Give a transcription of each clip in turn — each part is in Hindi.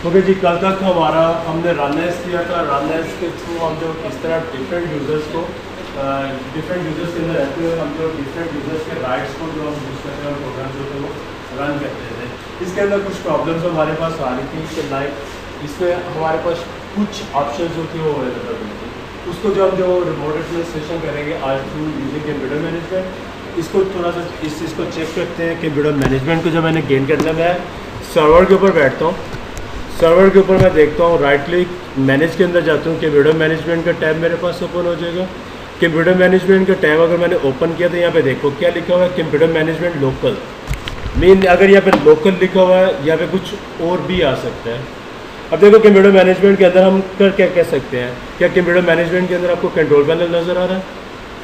ओके जी, कल तक हमने रनर्स किया था। रनर्स के थ्रू हम जो इस तरह डिफरेंट यूज़र्स के अंदर रहते हुए हम जो डिफरेंट यूज़र्स के राइट्स को जो हम यूज़ करते हैं प्रोग्राम जो थे वो रन करते थे। इसके अंदर कुछ प्रॉब्लम्स हमारे पास आ रही थी कि लाइक इसमें हमारे पास कुछ ऑप्शन जो थे वो अवेलेबल नहीं थे। उसको जो हम जो रिमोट एडमिनिस्ट्रेशन करेंगे आज थ्रू यूजिंग कंप्यूटर मैनेजमेंट, इसको थोड़ा सा इस चीज़ को चेक करते हैं। कंप्यूटर मैनेजमेंट को जब मैंने गेन करना, मैं सर्वर के ऊपर बैठता हूँ, सर्वर के ऊपर मैं देखता हूँ, राइट क्लिक मैनेज के अंदर जाता हूँ, कंप्यूटर मैनेजमेंट का टैब मेरे पास ओपन हो जाएगा। कंप्यूटर मैनेजमेंट का टैब अगर मैंने ओपन किया तो यहाँ पे देखो क्या लिखा हुआ है, कंप्यूटर मैनेजमेंट लोकल। मीन अगर यहाँ पे लोकल लिखा हुआ है, यहाँ पे कुछ और भी आ सकता है। अब देखो कंप्यूटर मैनेजमेंट के अंदर हम क्या कह सकते हैं, क्या कंप्यूटर मैनेजमेंट के अंदर आपको कंट्रोल पैनल नज़र आ रहा है?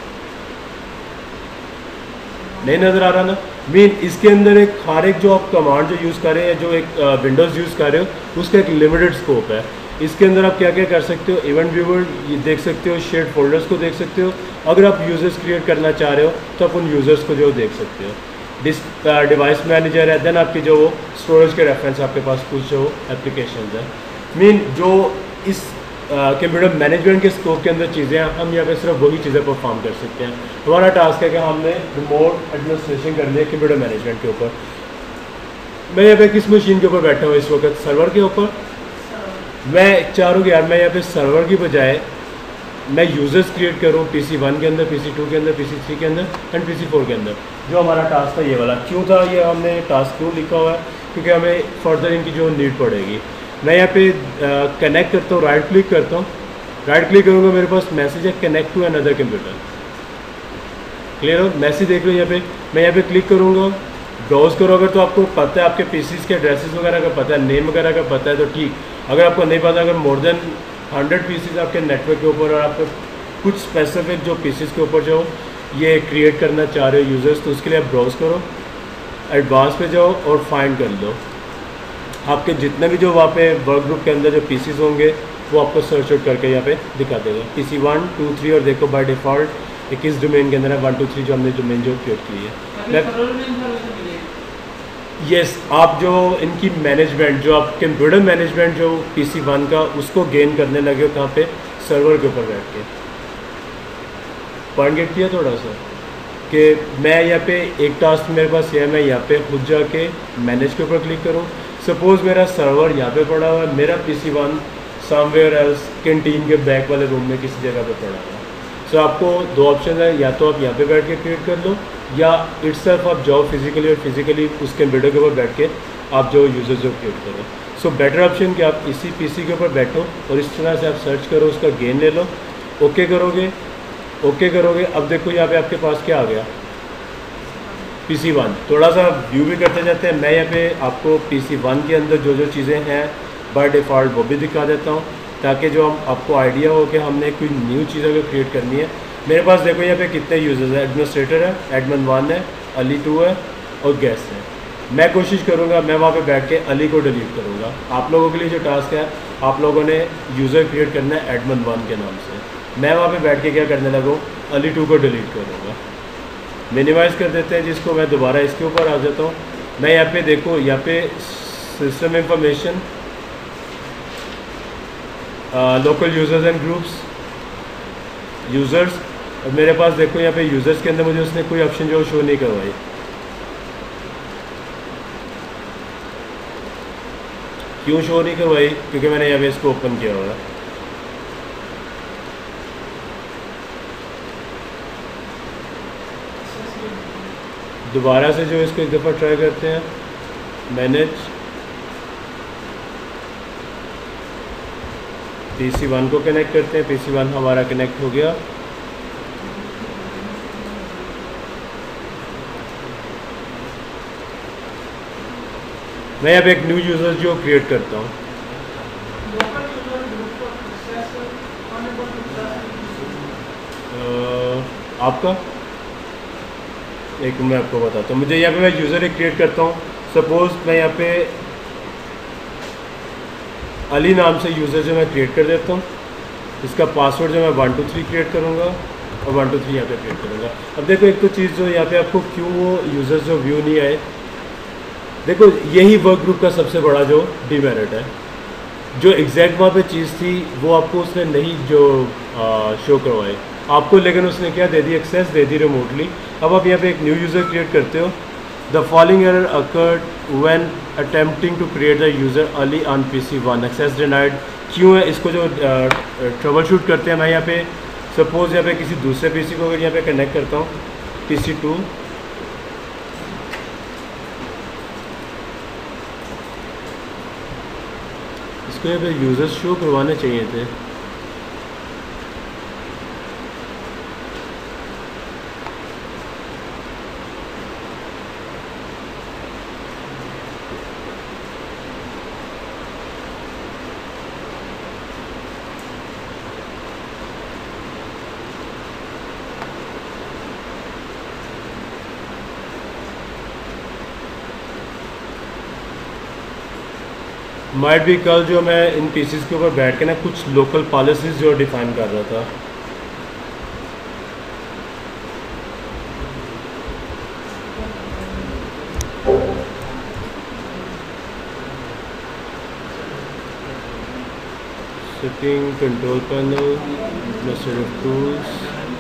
नहीं नज़र आ रहा ना। मीन इसके अंदर एक हर एक जो आप कमांड जो यूज़ कर रहे हैं, जो एक विंडोज़ यूज़ कर रहे हो, उसका एक लिमिटेड स्कोप है। इसके अंदर आप क्या क्या कर सकते हो, इवेंट व्यूअर देख सकते हो, शेयर्ड फोल्डर्स को देख सकते हो। अगर आप यूज़र्स क्रिएट करना चाह रहे हो तो आप उन यूज़र्स को जो देख सकते हो। डिवाइस मैनेजर है, देन आपकी जो स्टोरेज के रेफरेंस आपके पास कुछ जो एप्लीकेशन है। मीन जो इस कंप्यूटर मैनेजमेंट के स्कोप के अंदर चीज़ें हैं, हम यहाँ पे सिर्फ वही चीज़ें परफॉर्म कर सकते हैं। हमारा टास्क है कि हमने रिमोट एडमिनिस्ट्रेशन करनी है कंप्यूटर मैनेजमेंट के ऊपर। मैं यहाँ पे किस मशीन के ऊपर बैठा हूँ इस वक्त? सर्वर के ऊपर। मैं चाह रहा हूँ कि यार मैं यहाँ पे सर्वर की बजाय मैं यूज़र्स क्रिएट करूँ PC 1 के अंदर, PC 2 के अंदर, PC 3 के अंदर एंड PC 4 के अंदर। जो हमारा टास्क था ये वाला। क्यों था ये, हमने टास्क क्यों लिखा हुआ है? क्योंकि हमें फर्दर इनकी जो नीड पड़ेगी। मैं यहाँ पे कनेक्ट करता हूँ, राइट क्लिक करता हूँ, राइट क्लिक करूँगा, मेरे पास मैसेज है connect to another computer. Clear हो? मैसेज देख लो यहाँ पे। मैं यहाँ पे क्लिक करूँगा, ब्राउज करो। अगर तो आपको पता है, आपके पीसीज के एड्रेसेस वगैरह का पता है, नेम वगैरह का पता है तो ठीक। अगर आपको नहीं पता, अगर मोर देन 100 पीसीज आपके नेटवर्क के ऊपर और आपको कुछ स्पेसिफिक जो पीसीज के ऊपर जो ये क्रिएट करना चाह रहे हो यूज़र्स, तो उसके लिए आप ब्राउज़ करो, एडवांस पे जाओ और फाइंड कर लो। आपके जितने भी जो वहाँ पे वर्क ग्रुप के अंदर जो पीसीज होंगे वो आपको सर्च आउट करके यहाँ पे दिखा देगा। PC 1, 2, 3 और देखो बाय डिफ़ॉल्ट 21 डोमेन के अंदर है 1, 2, 3 जो हमने डोमेन जो क्रिएट की है। यस, आप जो इनकी मैनेजमेंट जो आप कंप्यूटर मैनेजमेंट जो PC 1 का उसको गेन करने लगे हो कहाँ पे? सर्वर के ऊपर बैठ के। पॉइंट गेट किया थोड़ा सा कि मैं यहाँ पे एक टास्क मेरे पास है, मैं यहाँ पे खुद जाके मैनेज के ऊपर क्लिक करूँ। सपोज़ मेरा सर्वर यहाँ पे पड़ा हुआ है, मेरा PC 1 समवेयर एल्स कैंटीन के बैक वाले रूम में किसी जगह पे पड़ा हुआ है। सो आपको दो ऑप्शन है, या तो आप यहाँ पे बैठ के क्रिएट कर लो, या इटसेल्फ आप जाओ फिजिकली और फिजिकली उस कंप्यूटर के ऊपर बैठ के आप जो यूज़र जो क्रिएट करो। सो बेटर ऑप्शन कि आप इसी PC के ऊपर बैठो और इस तरह से आप सर्च करो, उसका गेन ले लो, ओके करोगे, ओके करोगे। अब देखो यहाँ पे आपके पास क्या आ गया, PC 1। थोड़ा सा व्यू भी करते जाते हैं। मैं यहाँ पे आपको PC 1 के अंदर जो जो चीज़ें हैं बाय डिफ़ॉल्ट वो भी दिखा देता हूँ, ताकि जो हम आपको आइडिया हो कि हमने कोई न्यू चीज़ अगर क्रिएट करनी है। मेरे पास देखो यहाँ पे कितने यूज़र्स हैं। एडमिनिस्ट्रेटर है, एडमिन 1 है, अली 2 है और गेस्ट है। मैं कोशिश करूँगा मैं वहाँ पे बैठ के अली को डिलीट करूँगा। आप लोगों के लिए जो टास्क है, आप लोगों ने यूज़र क्रिएट करना है एडमिन 1 के नाम से। मैं वहाँ पे बैठ के क्या करने लगा, अली 2 को डिलीट करूँगा। मिनिमाइज़ कर देते हैं जिसको, मैं दोबारा इसके ऊपर आ जाता हूँ। मैं यहाँ पे देखो, यहाँ पे system information, local users and groups, users, और मेरे पास देखो यहाँ पे यूज़र्स के अंदर मुझे उसने कोई ऑप्शन जो शो नहीं करवाई। क्यों शो नहीं करवाई? क्योंकि मैंने यहाँ पे इसको ओपन किया हुआ है। दोबारा से जो इसको एक दफ़ा ट्राई करते हैं, मैनेज PC 1 को कनेक्ट करते हैं। PC 1 हमारा कनेक्ट हो गया। मैं यहाँ पे एक न्यू यूज़र जो क्रिएट करता हूँ। आपका एक मैं आपको बताता हूँ। मुझे यहाँ पे मैं यूज़र एक क्रिएट करता हूँ। सपोज़ मैं यहाँ पे अली नाम से यूज़र जो मैं क्रिएट कर देता हूँ। इसका पासवर्ड जो मैं 1, 2, 3 क्रिएट करूँगा और 1, 2, 3 यहाँ पे क्रिएट करूँगा। अब देखो एक तो चीज़ जो यहाँ पे आपको क्यों वो यूज़र्स जो व्यू नहीं आए, देखो यही वर्क ग्रुप का सबसे बड़ा जो डिमेरिट है। जो एग्जैक्ट वहाँ पे चीज़ थी वो आपको उसने नहीं जो शो करवाई आपको, लेकिन उसने क्या दे दी, एक्सेस दे दी रिमोटली। अब आप यहाँ पे एक न्यू यूज़र क्रिएट करते हो। The following error occurred when attempting to create the user early on PC1, access denied. क्यों है, इसको जो ट्रबल शूट करते हैं, मैं यहाँ पे सपोज़ यहाँ पे किसी दूसरे PC को अगर यहाँ पे कनेक्ट करता हूँ, PC2, इसको यहाँ पे यूज़र्स शो करवाने चाहिए थे। माइट भी कल जो मैं इन पीसीस के ऊपर बैठ के ना कुछ लोकल पॉलिसीज़ जो डिफ़ाइन कर रहा था। Setting, control panel, set of tools,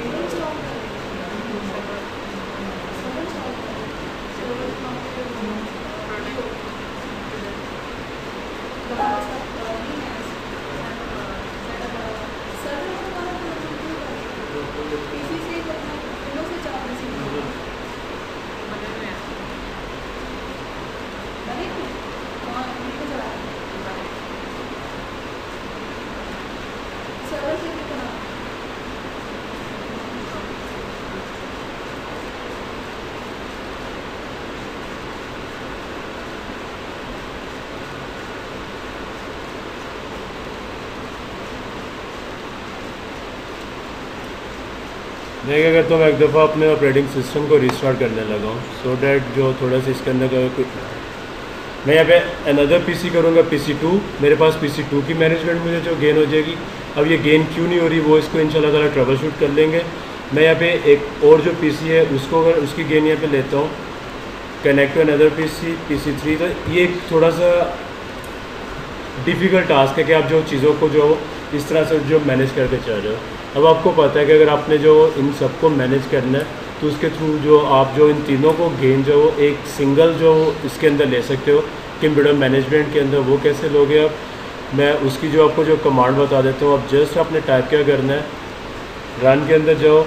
मैं क्या करता हूँ, मैं एक दफ़ा अपने ऑपरेटिंग सिस्टम को रिस्टार्ट करने लगा हूँ, सो डैट जो थोड़ा सा इसके अंदर का मैं यहाँ पे अनदर पीसी करूँगा, PC2। मेरे पास PC2 की मैनेजमेंट मुझे जो गेन हो जाएगी। अब ये गेन क्यों नहीं हो रही वो इसको इंशाल्लाह ताला ट्रबल शूट कर लेंगे। मैं यहाँ पे एक और जो PC है उसको अगर उसकी गेन यहाँ पे लेता हूँ, कनेक्ट टू अनदर PC3, तो ये एक थोड़ा सा डिफ़िकल्ट टास्क है कि आप जो चीज़ों को जो इस तरह से जो मैनेज करके चल रहे हो। अब आपको पता है कि अगर आपने जो इन सबको मैनेज करना है तो उसके थ्रू जो आप जो इन तीनों को गेन जो एक सिंगल जो इसके अंदर ले सकते हो कंप्यूटर मैनेजमेंट के अंदर, वो कैसे लोगे आप, मैं उसकी जो आपको जो कमांड बता देता हूँ। अब जस्ट आपने टाइप क्या करना है, रन के अंदर जाओ,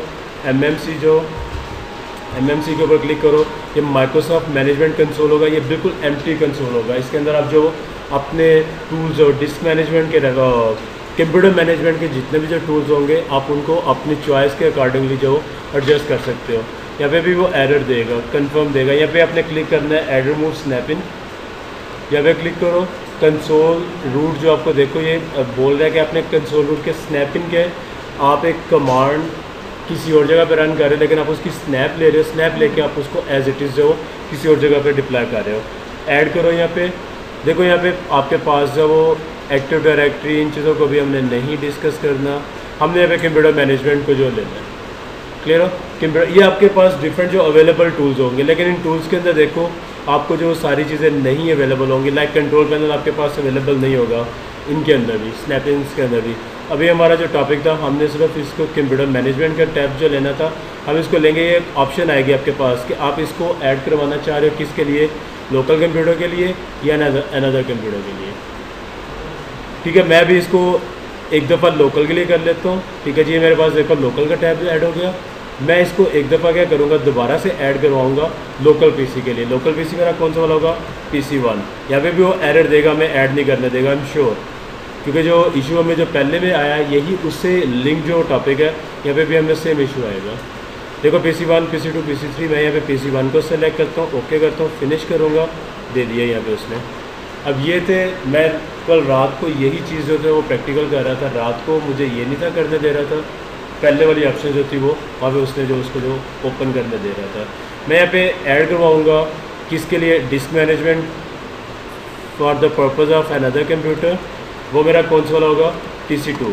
एमएमसी के ऊपर क्लिक करो। ये माइक्रोसॉफ्ट मैनेजमेंट कंसोल होगा, ये बिल्कुल एम्प्टी कंसोल होगा। इसके अंदर आप जो अपने टूल्स और डिस्क मैनेजमेंट के कंप्यूटर मैनेजमेंट के जितने भी जो टूल्स होंगे आप उनको अपनी चॉइस के अकॉर्डिंगली जो एडजस्ट कर सकते हो। यहाँ पे भी वो एरर देगा, कंफर्म देगा। यहाँ पे आपने क्लिक करना है एड रिमूव स्नैप इन, यहाँ पे क्लिक करो। कंसोल रूट जो आपको देखो ये बोल रहा है कि आपने कंसोल रूट के स्नैप इन के आप एक कमांड किसी और जगह पे रन कर रहे हो, लेकिन आप उसकी स्नैप ले रहे हो, स्नैप लेके आप उसको एज इट इज़ जो किसी और जगह पे डिप्लॉय कर रहे हो। ऐड करो, यहाँ पे देखो, यहाँ पे आपके पास जो वो एक्टिव डायरेक्टरी, इन चीज़ों को भी हमने नहीं डिस्कस करना। हमने यहाँ पे कंप्यूटर मैनेजमेंट को जो लेना है, क्लियर हो। कंप्यूटर ये आपके पास डिफरेंट जो अवेलेबल टूल्स होंगे, लेकिन इन टूल्स के अंदर देखो आपको जो सारी चीज़ें नहीं अवेलेबल होंगी। लाइक कंट्रोल पैनल आपके पास अवेलेबल नहीं होगा इनके अंदर भी, स्नैपिंग्स के अंदर भी। अभी हमारा जो टॉपिक था, हमने सिर्फ इसको कंप्यूटर मैनेजमेंट का टैब जो लेना था, हम इसको लेंगे। ये ऑप्शन आएगी आपके पास कि आप इसको ऐड करवाना चाह रहे हो, किसके लिए, लोकल कंप्यूटर के लिए या अनदर कंप्यूटर के लिए। ठीक है, मैं भी इसको एक दफ़ा लोकल के लिए कर लेता हूँ। ठीक है जी, मेरे पास देखो लोकल का टैब ऐड हो गया। मैं इसको एक दफ़ा क्या करूँगा, दोबारा से ऐड करवाऊँगा लोकल पीसी के लिए। लोकल पीसी मेरा कौन सा वाला होगा, PC1। यहाँ पे भी वो एरर देगा, मैं ऐड नहीं करने देगा, आई एम श्योर, क्योंकि जो इशू हमें जो पहले में आया यही उससे लिंक जो टॉपिक है, यहाँ पे भी हमें सेम इशू आएगा। देखो PC1, PC2, PC3, मैं यहाँ पे PC1 को सेलेक्ट करता हूँ, ओके करता हूँ, फिनिश करूँगा, दे दिया यहाँ पे उसने। अब ये थे, मैं कल रात को यही चीज़ जो थे वो प्रैक्टिकल कर रहा था। रात को मुझे ये नहीं था करने दे रहा था, पहले वाली ऑप्शन जो थी वो वहाँ पे उसने जो उसको जो ओपन करने दे रहा था। मैं यहाँ पे ऐड करवाऊँगा किसके लिए, disk management for the purpose of another computer. वो मेरा कौन सा वाला होगा, PC2।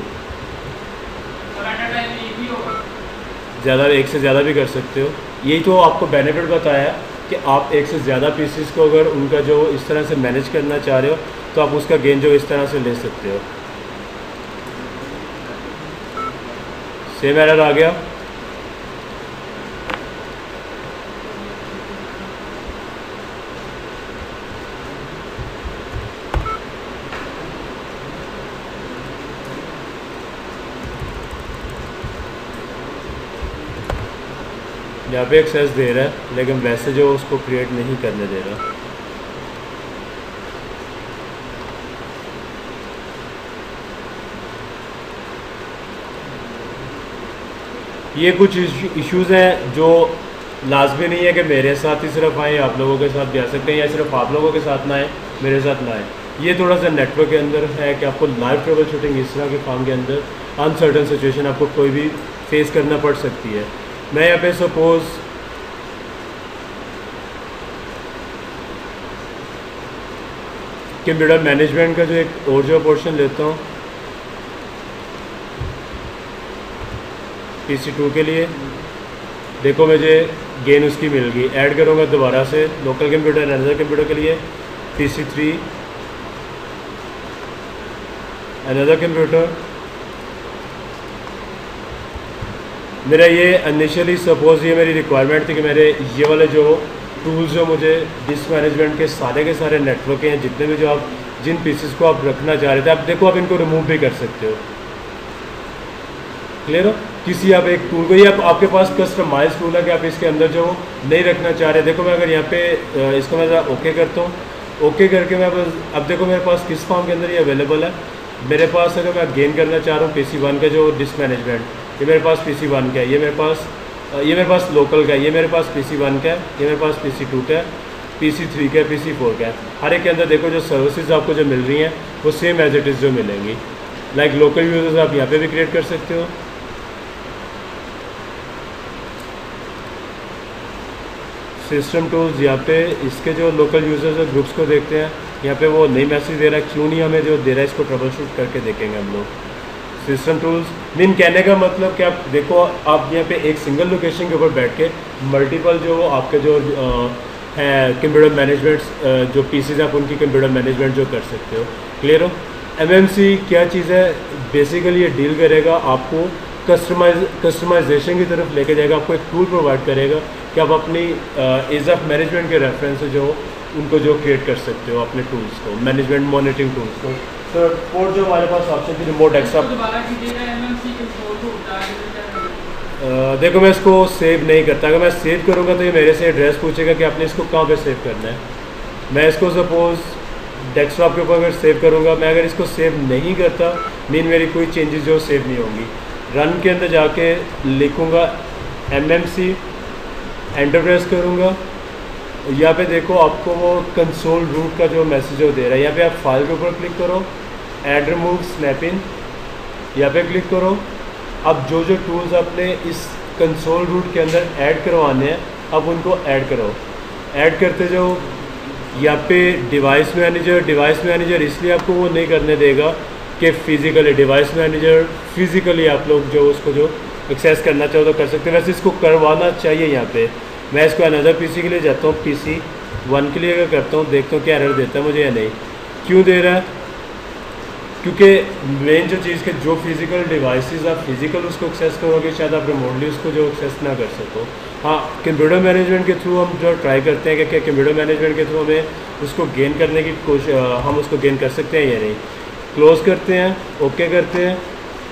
ज़्यादा, एक से ज़्यादा भी कर सकते हो। यही तो आपको बेनिफिट बताया कि आप एक से ज़्यादा पीसीस को अगर उनका जो इस तरह से मैनेज करना चाह रहे हो तो आप उसका गेन जो इस तरह से ले सकते हो। सेम एरर आ गया। यहाँ पे एक्सेस दे रहा है लेकिन वैसे जो उसको क्रिएट नहीं करने दे रहा। ये कुछ इश्यूज़ हैं जो लाजमी नहीं है कि मेरे साथ ही सिर्फ आए, आप लोगों के साथ भी आ सकते हैं, या सिर्फ आप लोगों के साथ ना आए मेरे साथ ना आए। ये थोड़ा सा नेटवर्क के अंदर है कि आपको लाइव ट्रबल शूटिंग इस तरह के काम के अंदर अनसर्टन सिचुएशन आपको कोई भी फेस करना पड़ सकती है। मैं यहाँ पे सपोज़ कंप्यूटर मैनेजमेंट का जो एक और जो पोर्शन लेता हूँ PC2 के लिए, देखो मुझे गेन उसकी मिल गई। ऐड करूँगा दोबारा से लोकल कंप्यूटर अनदर कंप्यूटर के लिए PC3 अनदर कंप्यूटर। मेरा ये इनिशियली सपोज ये मेरी रिक्वायरमेंट थी कि मेरे ये वाले जो टूल्स जो मुझे डिस्क मैनेजमेंट के सारे नेटवर्क हैं, जितने भी जो आप जिन पीसेस को आप रखना चाह रहे थे, आप देखो आप इनको रिमूव भी कर सकते हो। क्लियर हो? किसी आप एक टूल को, ये आपके पास कस्टमाइज टूल है कि आप इसके अंदर जो नहीं रखना चाह रहे। देखो मैं अगर यहाँ पे इसको मैं ओके करता हूँ, ओके करके मैं बस अब देखो मेरे पास किस फॉर्म के अंदर ये अवेलेबल है। मेरे पास अगर मैं गेन करना चाह रहा हूँ PC1 का जो डिस्क मैनेजमेंट, ये मेरे पास PC1 का है, ये मेरे पास लोकल का है, ये मेरे पास PC1 का है, ये मेरे पास PC2 का है, PC3 का है, PC4 का है। हर एक के अंदर देखो जो सर्विसेज आपको जो मिल रही हैं वो सेम एज इट इज़ जो मिलेंगी। लाइक लोकल यूजर्स आप यहाँ पे भी क्रिएट कर सकते हो। सिस्टम टूल्स, यहाँ पे इसके जो लोकल यूजर्स और ग्रुप्स को देखते हैं, यहाँ पे वो नई मैसेज दे रहा है, क्यों नहीं हमें जो दे रहा है इसको ट्रबल शूट करके देखेंगे हम लोग। सिस्टम टूल्स मीन कहने का मतलब कि आप देखो आप यहाँ पे एक सिंगल लोकेशन के ऊपर बैठ के मल्टीपल जो आपके जो हैं कंप्यूटर मैनेजमेंट जो पीसीज आप उनकी कंप्यूटर मैनेजमेंट जो कर सकते हो। क्लियर हो? MMC क्या चीज़ है? बेसिकली ये डील करेगा आपको कस्टमाइजेशन की तरफ लेके जाएगा, आपको एक टूल प्रोवाइड करेगा कि आप अपनी एज ऑफ मैनेजमेंट के रेफरेंस से जो उनको जो क्रिएट कर सकते हो अपने टूल्स को, मैनेजमेंट मॉनिटरिंग टूल्स को। तो और जो हमारे पास ऑप्शन थी रिमोट डेस्कटॉप, देखो मैं इसको सेव नहीं करता। अगर मैं सेव करूँगा तो ये मेरे से एड्रेस पूछेगा कि आपने इसको कहाँ पे सेव करना है। मैं इसको सपोज़ डेस्कटॉप के ऊपर अगर सेव करूँगा, मैं अगर इसको सेव नहीं करता मीन मेरी कोई चेंजेस जो सेव नहीं होंगी। रन के अंदर जाके लिखूँगा MMC, एंटर प्रेस करूँगा। यहाँ पे देखो आपको वो कंसोल रूट का जो मैसेज हो दे रहा है, यहाँ पे आप फाइल के ऊपर क्लिक करो, ऐड रिमूव स्नैप इन, यहाँ पे क्लिक करो। अब जो जो टूल्स आपने इस कंसोल रूट के अंदर ऐड करवाने हैं, अब उनको ऐड करो। ऐड करते जाओ। यहाँ पे डिवाइस मैनेजर इसलिए आपको वो नहीं करने देगा कि फिज़िकली डिवाइस मैनेजर फिज़िकली आप लोग जो उसको जो एक्सेस करना चाहो तो कर सकते हैं, वैसे इसको करवाना चाहिए। यहाँ पे मैं इसको अनदर PC के लिए जाता हूँ, PC1 के लिए अगर करता हूँ, देखता हूँ क्या एरर देता है मुझे या नहीं। क्यों दे रहा है? क्योंकि मेन जो चीज़ के जो फिज़िकल डिवाइसेस आप फिज़िकल उसको एक्सेस करोगे, शायद आप रिमोटली उसको जो एक्सेस ना कर सको। हाँ, कंप्यूटर मैनेजमेंट के थ्रू हम जो ट्राई करते हैं कि कंप्यूटर मैनेजमेंट के थ्रू हमें उसको गेन करने की कोशिश, हम उसको गेन कर सकते हैं या नहीं। क्लोज़ करते हैं, ओके करते हैं।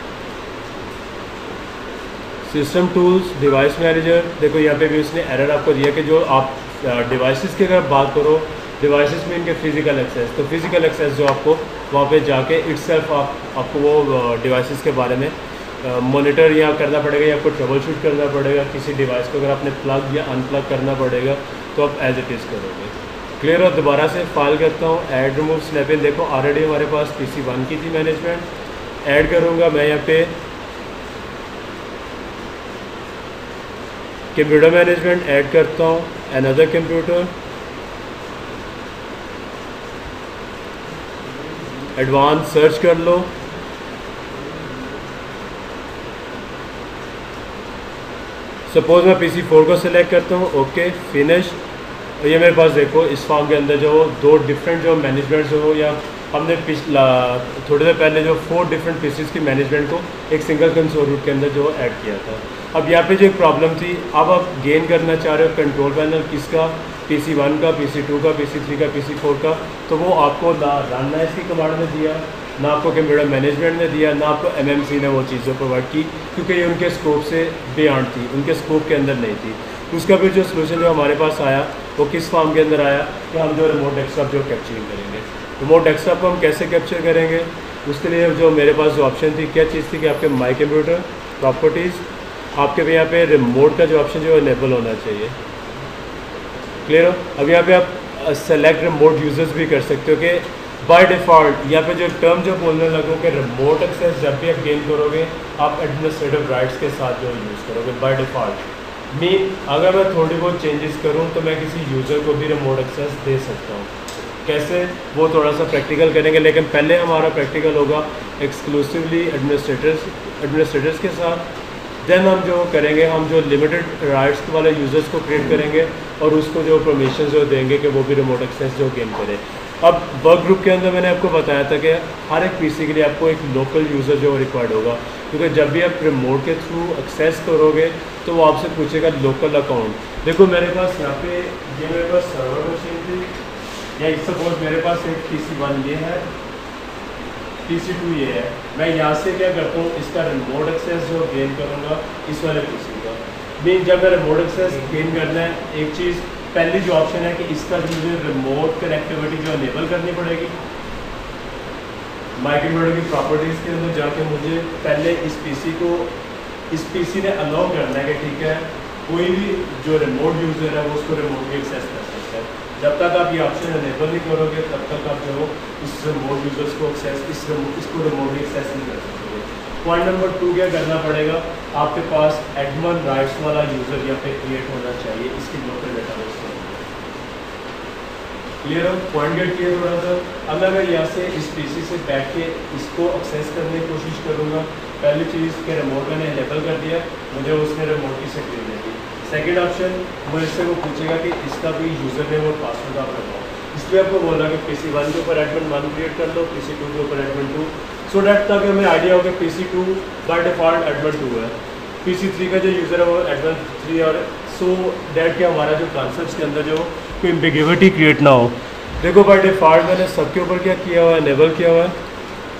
सिस्टम टूल्स, डिवाइस मैनेजर, देखो यहाँ पे भी उसने एरर आपको दिया कि जो आप डिवाइसेस की अगर बात करो, डिवाइसेस में इनके फिज़िकल एक्सेस, तो फिज़िकल एक्सेस जो आपको वहाँ पे जाके इटसेल्फ आपको वो डिवाइसेस के बारे में मॉनिटर या करना पड़ेगा या आपको ट्रबल शूट करना पड़ेगा। किसी डिवाइस को अगर आपने प्लग या अनप्लग करना पड़ेगा तो आप एज इट इज़ करोगे। क्लियर हो? दोबारा से फाइल करता हूँ, ऐड रिमूव स्नैप इन। देखो ऑलरेडी हमारे पास PC1 की थी मैनेजमेंट, ऐड करूँगा मैं यहाँ पे कंप्यूटर मैनेजमेंट, ऐड करता हूँ अनदर कंप्यूटर, एडवांस सर्च कर लो। सपोज मैं PC4 को सिलेक्ट करता हूँ, ओके फिनिश। और ये मेरे पास देखो इस फॉर्म के अंदर जो दो डिफरेंट जो मैनेजमेंट हो या हमने पिछला थोड़ी देर पहले जो 4 डिफरेंट पीसीज की मैनेजमेंट को एक सिंगल कंसोल रूट के अंदर जो ऐड किया था। अब यहाँ पे जो एक प्रॉब्लम थी, अब आप गेन करना चाह रहे हो कंट्रोल पैनल किसका, PC1 का, PC2 का, PC3 का, PC4 का, तो वो आपको ना रन IC कमांड ने दिया, ना आपको कंप्यूटर मैनेजमेंट ने दिया, ना आपको MMC ने वो चीज़ें प्रोवाइड की, क्योंकि ये उनके स्कोप से बियॉन्ड थी, उनके स्कोप के अंदर नहीं थी। उसका फिर जो सोल्यूशन जो हमारे पास आया वो किस फॉर्म के अंदर आया कि हम जो रिमोट डेस्कटॉप जो कैप्चरिंग करेंगे। रिमोट डेस्कटॉप को हम कैसे कैप्चर करेंगे, उसके लिए जो मेरे पास जो ऑप्शन थी, क्या चीज़ थी कि आपके माई कंप्यूटर प्रॉपर्टीज़, आपके भी यहाँ पे रिमोट का जो ऑप्शन जो इनेबल होना चाहिए। क्लियर हो? अब यहाँ पे आप सेलेक्ट रिमोट यूजर्स भी कर सकते हो कि बाय डिफ़ॉल्ट यहाँ पे जो टर्म जो बोलने लगो कि रिमोट एक्सेस जब भी आप गेन करोगे आप एडमिनिस्ट्रेटिव राइट्स के साथ जो यूज़ करोगे बाय डिफ़ॉल्ट। मीन अगर मैं थोड़ी बहुत चेंजेस करूँ तो मैं किसी यूज़र को भी रिमोट एक्सेस दे सकता हूँ। कैसे, वो थोड़ा सा प्रैक्टिकल करेंगे, लेकिन पहले हमारा प्रैक्टिकल होगा एक्सक्लूसिवली एडमिनिस्ट्रेटर्स के साथ। देन हम जो करेंगे, हम जो लिमिटेड राइट्स वाले यूज़र्स को क्रिएट करेंगे और उसको जो परमिशन जो देंगे कि वो भी रिमोट एक्सेस जो गेन करे। अब वर्क ग्रुप के अंदर मैंने आपको बताया था कि हर एक पीसी के लिए आपको एक लोकल यूज़र जो रिक्वायर्ड होगा, क्योंकि जब भी आप रिमोट के थ्रू एक्सेस करोगे तो वो आपसे पूछेगा लोकल अकाउंट। देखो मेरे पास यहाँ पे ये मेरे पास सर्वर मशीन थी, या सपोज मेरे पास एक PC1 ये है, PC2 ये है। मैं यहाँ से क्या करता हूँ, इसका रिमोट एक्सेस जो गेन करूँगा इस वाले PC का। मीन जब मैं रिमोट एक्सेस गेन करना है, एक चीज़ पहली जो ऑप्शन है कि इसका जो मुझे रिमोट कनेक्टिविटी जो इनेबल करनी पड़ेगी। माई कंप्यूटर की प्रॉपर्टीज़ के अंदर जाके मुझे पहले इस PC ने अलाउ करना है कि ठीक है कोई भी जो रिमोट यूज़र है वो उसको रिमोटली एक्सेस कर सकता है। जब तक आप ये ऑप्शन इनेबल नहीं करोगे तब तक आप जो इस रिमोट यूज़र्स को इसको रिमोटली एक्सेस नहीं कर सकते। पॉइंट नंबर 2 क्या करना पड़ेगा, आपके पास एडमिन राइट्स वाला यूज़र यहाँ पे क्रिएट होना चाहिए इसकी लोकल डेटाबेस के अंदर। क्लियर हो? पॉइंट गेट किया थोड़ा सा। अब मैं यहाँ से इस PC से बैठ के इसको एक्सेस करने की कोशिश करूँगा। पहली चीज़ के रिमोट मैंने इनेबल कर दिया, मुझे उसने रिमोटली से क्रिएट नहीं की। सेकेंड ऑप्शन वो इससे वो पूछेगा कि इसका भी यूज़र नेम और पासवर्ड आप लगाओ, इसलिए आपको बोला कि PC1 के ऊपर एडमिन 1 क्रिएट कर लो, PC2 के ऊपर एडमिन 2, सो डैट तक हमें आइडिया हो कि PC2 बाय डिफ़ॉल्ट एडमिन 2 है, PC3 का जो यूज़र है वो एडमिन 3, और सो डैट के हमारा जो कॉन्सेप्ट के अंदर जो कोई एम्बिग्युइटी क्रिएट ना हो। देखो बाय डिफ़ॉल्ट मैंने सबके ऊपर क्या किया हुआ है, इनेबल किया हुआ है।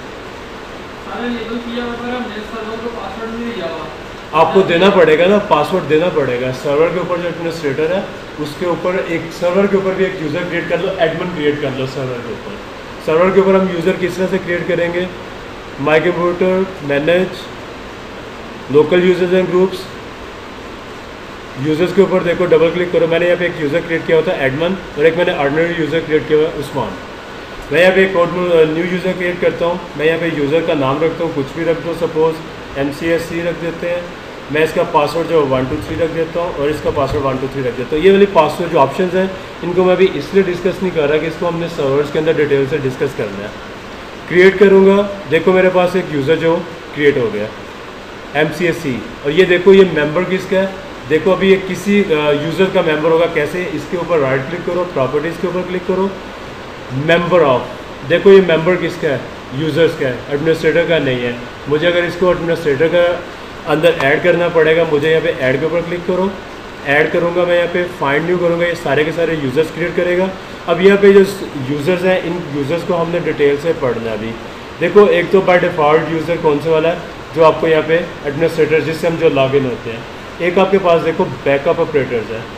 आपको देना पड़ेगा ना, पासवर्ड देना पड़ेगा। सर्वर के ऊपर जो एडमिनिस्ट्रेटर है उसके ऊपर एक सर्वर के ऊपर भी एक यूज़र क्रिएट कर लो, एडमिन क्रिएट कर लो सर्वर के ऊपर। सर्वर के ऊपर हम यूज़र किस तरह से क्रिएट करेंगे, my computer manage local users and groups. Users के ऊपर देखो डबल क्लिक करो, मैंने यहाँ पे एक यूज़र क्रिएट किया होता है एडमिन, और एक मैंने ऑर्डिनरी यूज़र क्रिएट किया हुआ है उस्मान। मैं यहाँ पे एक न्यू यूज़र क्रिएट करता हूँ, मैं यहाँ पे यूज़र का नाम रखता हूँ, कुछ भी रख दो, सपोज MCSE रख देते हैं। मैं इसका पासवर्ड जो 1 2 3 रख देता हूँ और इसका पासवर्ड 1 2 3 रख देता हूँ। ये वाली पासवर्ड जो ऑप्शंस हैं इनको मैं अभी इसलिए डिस्कस नहीं कर रहा कि इसको हमने सर्वर्स के अंदर डिटेल से डिस्कस करना है। क्रिएट करूँगा, देखो मेरे पास एक यूज़र जो क्रिएट हो गया MCSE, और ये देखो ये मेंबर किसका है, देखो अभी ये किसी यूज़र का मेंबर होगा। कैसे, इसके ऊपर राइट क्लिक करो, प्रॉपर्टीज़ के ऊपर क्लिक करो, मेंबर ऑफ, देखो ये मेंबर किसका है, यूज़र्स का है, एडमिनिस्ट्रेटर का नहीं है। मुझे अगर इसको एडमिनिस्ट्रेटर का अंदर ऐड करना पड़ेगा, मुझे यहाँ पे ऐड के ऊपर क्लिक करो, ऐड करूँगा, मैं यहाँ पे फाइंड न्यू करूँगा, ये सारे के सारे यूज़र्स क्रिएट करेगा। अब यहाँ पे जो यूज़र्स हैं इन यूज़र्स को हमने डिटेल से पढ़ना है अभी। देखो एक तो बाय डिफ़ॉल्ट यूज़र कौन से वाला है, जो आपको यहाँ पे एडमिनिस्ट्रेटर जिससे हम जो लॉगिन होते हैं। एक आपके पास देखो बैकअप ऑपरेटर्स है,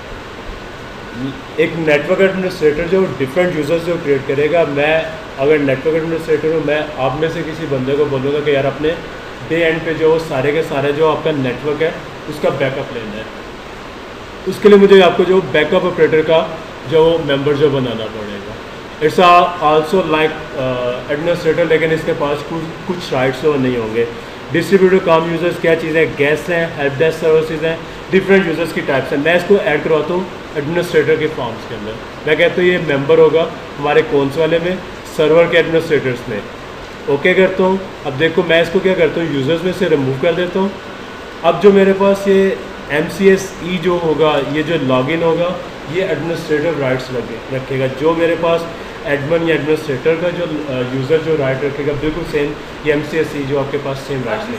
एक नेटवर्क एडमिनिस्ट्रेटर जो डिफरेंट यूज़र्स जो क्रिएट करेगा। मैं अगर नेटवर्क एडमिनिस्ट्रेटर हूँ, मैं आप में से किसी बंदे को बोलूँगा कि यार अपने डे एंड पे जो सारे के सारे जो आपका नेटवर्क है उसका बैकअप लेना है। उसके लिए मुझे आपको जो बैकअप ऑपरेटर का जो मेंबर जो बनाना पड़ेगा। इट्स आल्सो लाइक एडमिनिस्ट्रेटर, लेकिन इसके पास कुछ राइट्स तो नहीं होंगे। डिस्ट्रीब्यूटर काम यूज़र्स क्या चीज़ है, गेस्ट हैं, हेल्प डेस्क सर्विसेज हैं, डिफरेंट यूज़र्स की टाइप्स हैं। मैं इसको ऐड करवाता हूँ एडमिनिस्ट्रेटर के फॉर्म्स के अंदर। मैं कहता हूँ ये मेंबर होगा हमारे कौन से वाले में, सर्वर के एडमिनिस्ट्रेटर्स में। ओके करता हूँ। अब देखो मैं इसको क्या करता हूँ, यूज़र्स में से रिमूव कर देता हूँ। अब जो मेरे पास ये MCSE जो होगा, ये जो लॉगिन होगा, ये एडमिनिस्ट्रेटिव राइट्स रखेगा। जो मेरे पास एडमिन या एडमिनिस्ट्रेटर का जो यूज़र जो राइट रखेगा बिल्कुल सेम ये MCSE जो आपके पास सेम राइट्स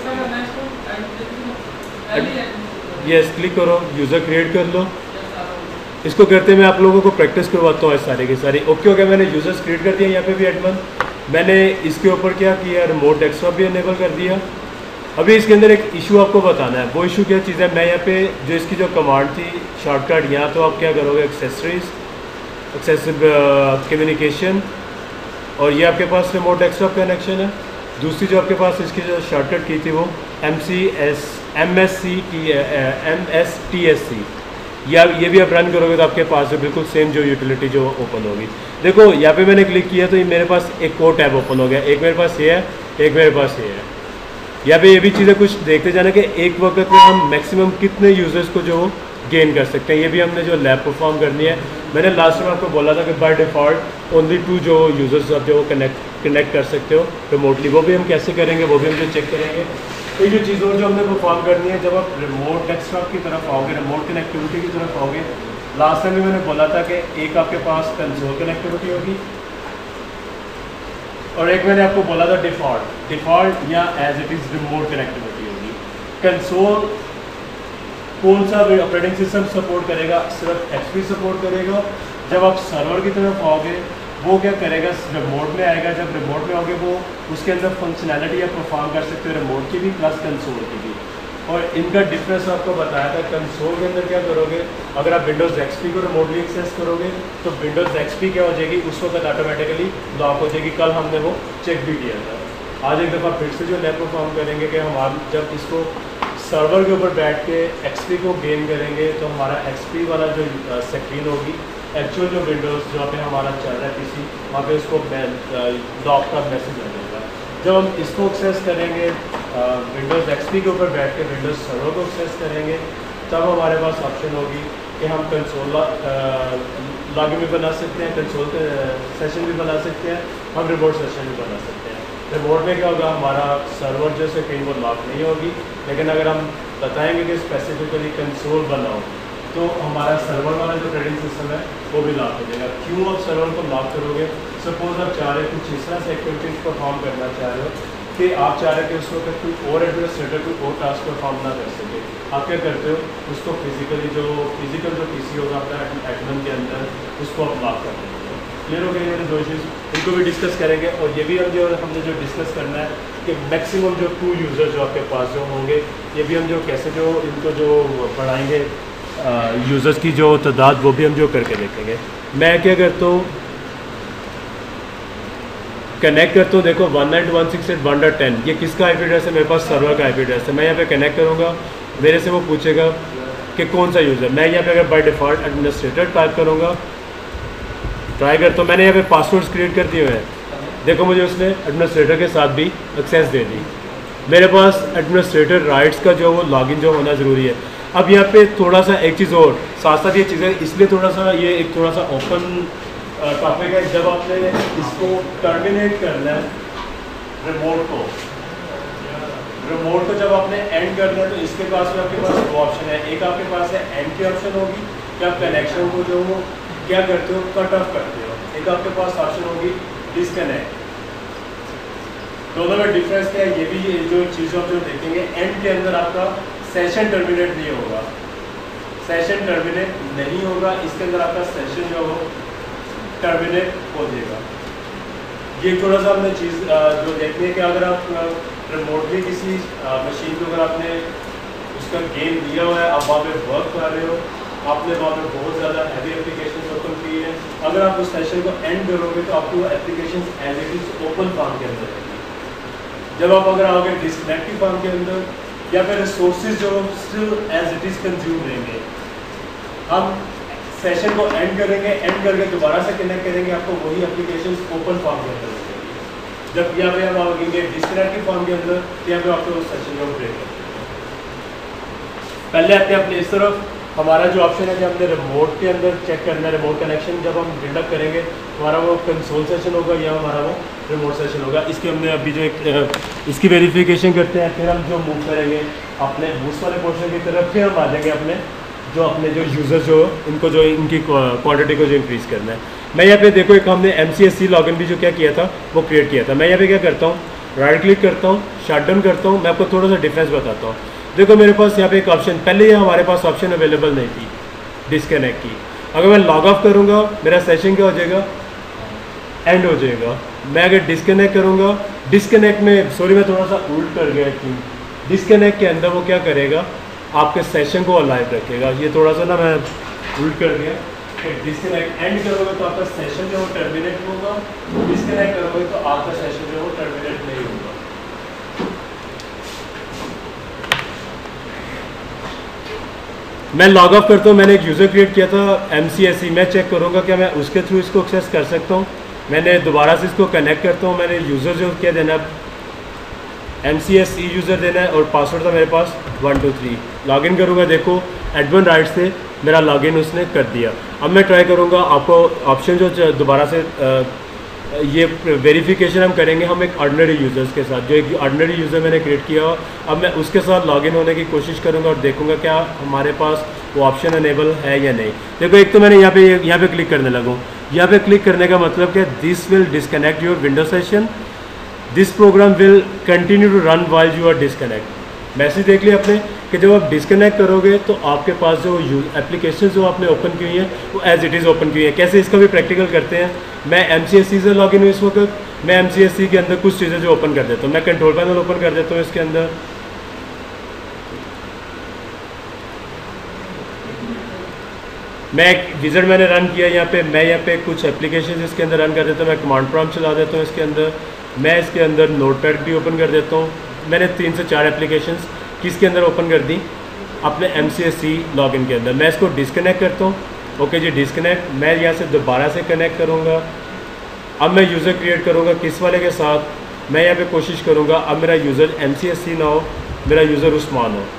रखेगा। यस, क्लिक करो, यूज़र क्रिएट कर लो। इसको करते मैं आप लोगों को प्रैक्टिस करवाता हूँ सारे के सारे। ओके हो गया, मैंने यूज़र्स क्रिएट कर दिया यहाँ पे भी एडमिन। मैंने इसके ऊपर क्या किया, रिमोट डेस्कटॉप भी इनेबल कर दिया। अभी इसके अंदर एक इशू आपको बताना है। वो इशू क्या चीज़ है, मैं यहाँ पे जो इसकी जो कमांड थी शॉर्टकट, यहाँ तो आप क्या करोगे एक्सेसरीज, एक्सेसिव कम्युनिकेशन, और ये आपके पास रिमोट डेस्कटॉप कनेक्शन है। दूसरी जो आपके पास इसकी जो शॉर्टकट की थी वो MSTSC, या ये भी आप रन करोगे तो आपके पास जो बिल्कुल सेम जो यूटिलिटी जो ओपन होगी। देखो यहाँ पे मैंने क्लिक किया तो ये मेरे पास एक और टैब ओपन हो गया, एक मेरे पास ये है, एक मेरे पास ये है। यहाँ पे ये भी चीज़ें कुछ देखते जाना कि एक वक्त में हम मैक्सिमम कितने यूज़र्स को जो गेन कर सकते हैं। ये भी हमने जो लैब परफॉर्म करनी है। मैंने लास्ट में आपको बोला था कि बाय डिफ़ॉल्ट ओनली 2 जो यूज़र्स आप जो कनेक्ट कर सकते हो रिमोटली, वो भी हम कैसे करेंगे वो भी हम जो चेक करेंगे। तो ये चीज़ और जो हमने परफॉर्म करनी है, जब आप रिमोट डेस्कटॉप की तरफ आओगे, रिमोट कनेक्टिविटी की तरफ आओगे, लास्ट टाइम भी मैंने बोला था कि एक आपके पास कंसोल कनेक्टिविटी होगी और एक मैंने आपको बोला था डिफ़ॉल्ट या as it is remote connectivity होगी। कंसोल कौन सा ऑपरेटिंग सिस्टम सपोर्ट करेगा, सिर्फ XP सपोर्ट करेगा। जब आप सर्वर की तरफ आओगे वो क्या करेगा, रिमोट में आएगा। जब रिमोट में आओगे वो उसके अंदर फंक्शनैलिटी आप परफॉर्म कर सकते हो रिमोट की भी प्लस कंसोल की भी। और इनका डिफरेंस आपको बताया था। कंसोल के अंदर क्या करोगे, अगर आप विंडोज़ XP को रिमोटली एक्सेस करोगे तो विंडोज़ XP क्या हो जाएगी, उस वक्त ऑटोमेटिकली लॉक हो जाएगी। कल हमने वो चेक भी किया था। आज एक दफ़ा फिर से जो लैब परफॉर्म करेंगे कि हम जब इसको सर्वर के ऊपर बैठ के XP को गेन करेंगे तो हमारा XP वाला जो स्क्रीन होगी, एक्चुअल जो विंडोज़ जहाँ पे हमारा चल रहा है PC, वहाँ पे उसको लॉक का मैसेज आ जाएगा। जब हम इसको एक्सेस करेंगे विंडोज़ XP के ऊपर बैठ के विंडोज़ सर्वर को एक्सेस करेंगे, तब हमारे पास ऑप्शन होगी कि हम कंसोल लॉगिन भी बना सकते हैं, कंसोल सेशन भी बना सकते हैं, हम रिमोट सेशन भी बना सकते हैं। रिमोट में क्या होगा, हमारा सर्वर जो से कहीं वो लॉक नहीं होगी, लेकिन अगर हम बताएंगे कि स्पेसिफिकली कंसोल बनाओ तो हमारा सर्वर वाला जो ट्रेडिंग सिस्टम है वो भी लॉक हो जाएगा। क्यों आप सर्वर को लॉक करोगे, सपोज आप चाह रहे हो कुछ इस तरह से एक्टिविटीज़ परफॉर्म करना चाह रहे हो कि आप चाह रहे हो कि उस वक्त कोई और एडमिनिस्ट्रेटर कोई और टास्क परफॉर्म ना कर सके, आप क्या करते हो, उसको फिजिकल जो PC होगा अपना एडमिन के अंदर, उसको आप लॉक कर देते हो। क्लियर हो गई मेरे दो चीज़, इनको भी डिस्कस करेंगे। और ये भी हमने जो डिस्कस करना है कि मैक्सिमम जो 2 यूज़र जो आपके पास जो होंगे, ये भी हम जो कैसे जो इनको जो बढ़ाएंगे यूज़र्स की जो तादाद, वो भी हम जो करके देखेंगे। मैं क्या करता हूँ, कनेक्ट करता हूँ। देखो 192.168.1.10 ये किसका IP एड्रेस है, मेरे पास सर्वर का IP एड्रेस है। मैं यहाँ पे कनेक्ट करूँगा, मेरे से वो पूछेगा कि कौन सा यूज़र। मैं यहाँ पे अगर बाय डिफ़ॉल्ट एडमिनिस्ट्रेटर टाइप करूँगा, ट्राई करता हूँ। मैंने यहाँ पे पासवर्ड्स क्रिएट कर दिए हुए हैं। देखो मुझे उसने एडमिनिस्ट्रेटर के साथ भी एक्सेस दे दी। मेरे पास एडमिनिस्ट्रेटर राइट्स का जो वो लॉगिन जो होना ज़रूरी है। अब यहाँ पे थोड़ा सा एक चीज़ और साथ साथ ये चीज़ें इसलिए थोड़ा सा ये एक थोड़ा सा ओपन टॉपिक है। जब आपने इसको टर्मिनेट करना है रिमोट को जब आपने एंड करना है तो इसके पास में आपके पास 2 ऑप्शन है। एक आपके पास है एंड की ऑप्शन होगी कि आप कनेक्शन को जो क्या करते हो, कट ऑफ करते हो। एक आपके पास ऑप्शन होगी डिस्कनेक्ट। दोनों में डिफरेंस क्या है, ये भी जो चीज़ आप जो देखेंगे, एंड के अंदर आपका सेशन टर्मिनेट नहीं होगा, सेशन टर्मिनेट नहीं होगा, इसके अंदर आपका सेशन जो हो टर्मिनेट हो जाएगा। ये थोड़ा सा हमने चीज़ जो देखनी है कि अगर आप रिमोटली किसी मशीन को अगर आपने उसका गेम दिया हुआ है, आप वहाँ पे वर्क कर रहे हो, आपने वहाँ पे बहुत ज़्यादा हैवी एप्लीकेशन ओपन की है, अगर आप उस सेशन को एंड करोगे तो आपको application as it is open form के अंदर रहेगी। जब आप अगर आओगे डिस्कनेक्टिव फॉर्म के अंदर या फिर रिसोर्सेज जो still as it is consume रहेंगे, हम सेशन को एंड करेंगे, एंड करके दोबारा से कनेक्ट करेंगे, आपको वही एप्लीकेशन ओपन फॉर्म के अंदर मिलेगी। जब यहाँ पे हम आओगे डिस्कनेक्टिव फॉर्म के अंदर, यहाँ पे आपको सेशन को ब्रेक पहले आते हैं अपने इस तरफ। हमारा जो ऑप्शन है कि हमने रिमोट के अंदर चेक करना है, रिमोट कनेक्शन जब हम बिल्डअप करेंगे हमारा वो कंसोल सेशन होगा या हमारा वो रिमोट सेशन होगा। इसके हमने अभी जो एक इसकी वेरिफिकेशन करते हैं, फिर हम जो मूव करेंगे अपने बूस्ट वाले पोर्शन की तरफ, फिर हम आ जाएंगे अपने जो यूज़र जो इनको जो इनकी क्वांटिटी को जो इंक्रीज़ करना है। मैं यहाँ पे देखो एक हमने MCSE लॉगिन भी जो क्या किया था वो क्रिएट किया था। मैं यहाँ पे क्या करता हूँ, राइट क्लिक करता हूँ, शट डाउन करता हूँ। मैं आपको थोड़ा सा डिफरेंस बताता हूँ। देखो मेरे पास यहाँ पे एक ऑप्शन, पहले ये हमारे पास ऑप्शन अवेलेबल नहीं थी डिस्कनेक्ट की। अगर मैं लॉग ऑफ करूँगा मेरा सेशन क्या हो जाएगा, एंड हो जाएगा। मैं अगर डिस्कनेक्ट करूँगा, डिस्कनेक्ट में सॉरी मैं थोड़ा सा उल्ट कर गया थी, डिस्कनेक्ट के अंदर वो क्या करेगा, आपके सेशन को अलाइव रखेगा। ये थोड़ा सा ना मैं उल्ट कर गया कि डिस्कनेक्ट एंड करोगे तो आपका सेशन जो वो टर्मिनेट होगा, डिस्कनेक्ट करोगे तो आपका सेशन जो वो टर्मिनेट नहीं होगा। मैं लॉग ऑफ करता हूँ। मैंने एक यूज़र क्रिएट किया था MCSE, मैं चेक करूँगा क्या मैं उसके थ्रू इसको एक्सेस कर सकता हूँ। मैंने दोबारा से इसको कनेक्ट करता हूँ। मैंने यूज़र जो क्या देना है, MCSE यूज़र देना है और पासवर्ड था मेरे पास 1 2 3। लॉगिन करूँगा, देखो एडमिन राइट से मेरा लॉगिन उसने कर दिया। अब मैं ट्राई करूँगा, आपको ऑप्शन जो दोबारा से ये वेरिफिकेशन हम करेंगे हम एक ऑर्डिनरी यूज़र्स के साथ, जो एक ऑर्डिनरी यूज़र मैंने क्रिएट किया हो। अब मैं उसके साथ लॉगिन होने की कोशिश करूँगा और देखूँगा क्या हमारे पास वो ऑप्शन अनेबल है या नहीं। देखो एक तो मैंने यहाँ पे क्लिक करने लगा हूँ। यहाँ पे क्लिक करने का मतलब क्या, this will disconnect your window session, this program will continue to run while you are disconnect. Message देख लिया आपने कि जब आप डिस्कनेक्ट करोगे तो आपके पास जो एप्लीकेशन जो आपने ओपन की हुई हैं वो एज इट इज़ ओपन की हुई है। कैसे, इसका भी प्रैक्टिकल करते हैं। मैं MCSE से लॉगिन हूँ इस वक्त। मैं MCSE के अंदर कुछ चीज़ें जो ओपन कर देता हूँ, मैं कंट्रोल पैनल ओपन कर देता हूँ इसके अंदर। मैं एक विज़िट मैंने रन किया यहाँ पे, मैं यहाँ पे कुछ एप्लीकेशन इसके अंदर रन कर देता हूँ। मैं कमांड प्रॉम्प्ट चला देता हूँ इसके अंदर। मैं इसके अंदर नोटपैड भी ओपन कर देता हूँ। मैंने 3 से 4 एप्लीकेशंस किसके अंदर ओपन कर दी, अपने MCSE लॉगिन के अंदर। मैं इसको डिस्कनेक्ट करता हूँ। ओके जी, डिस्कनेक्ट। मैं यहाँ से दोबारा से कनेक्ट करूँगा। अब मैं यूज़र क्रिएट करूँगा किस वाले के साथ, मैं यहाँ पे कोशिश करूँगा अब मेरा यूज़र MCSE ना हो, मेरा यूज़र उस्मान हो।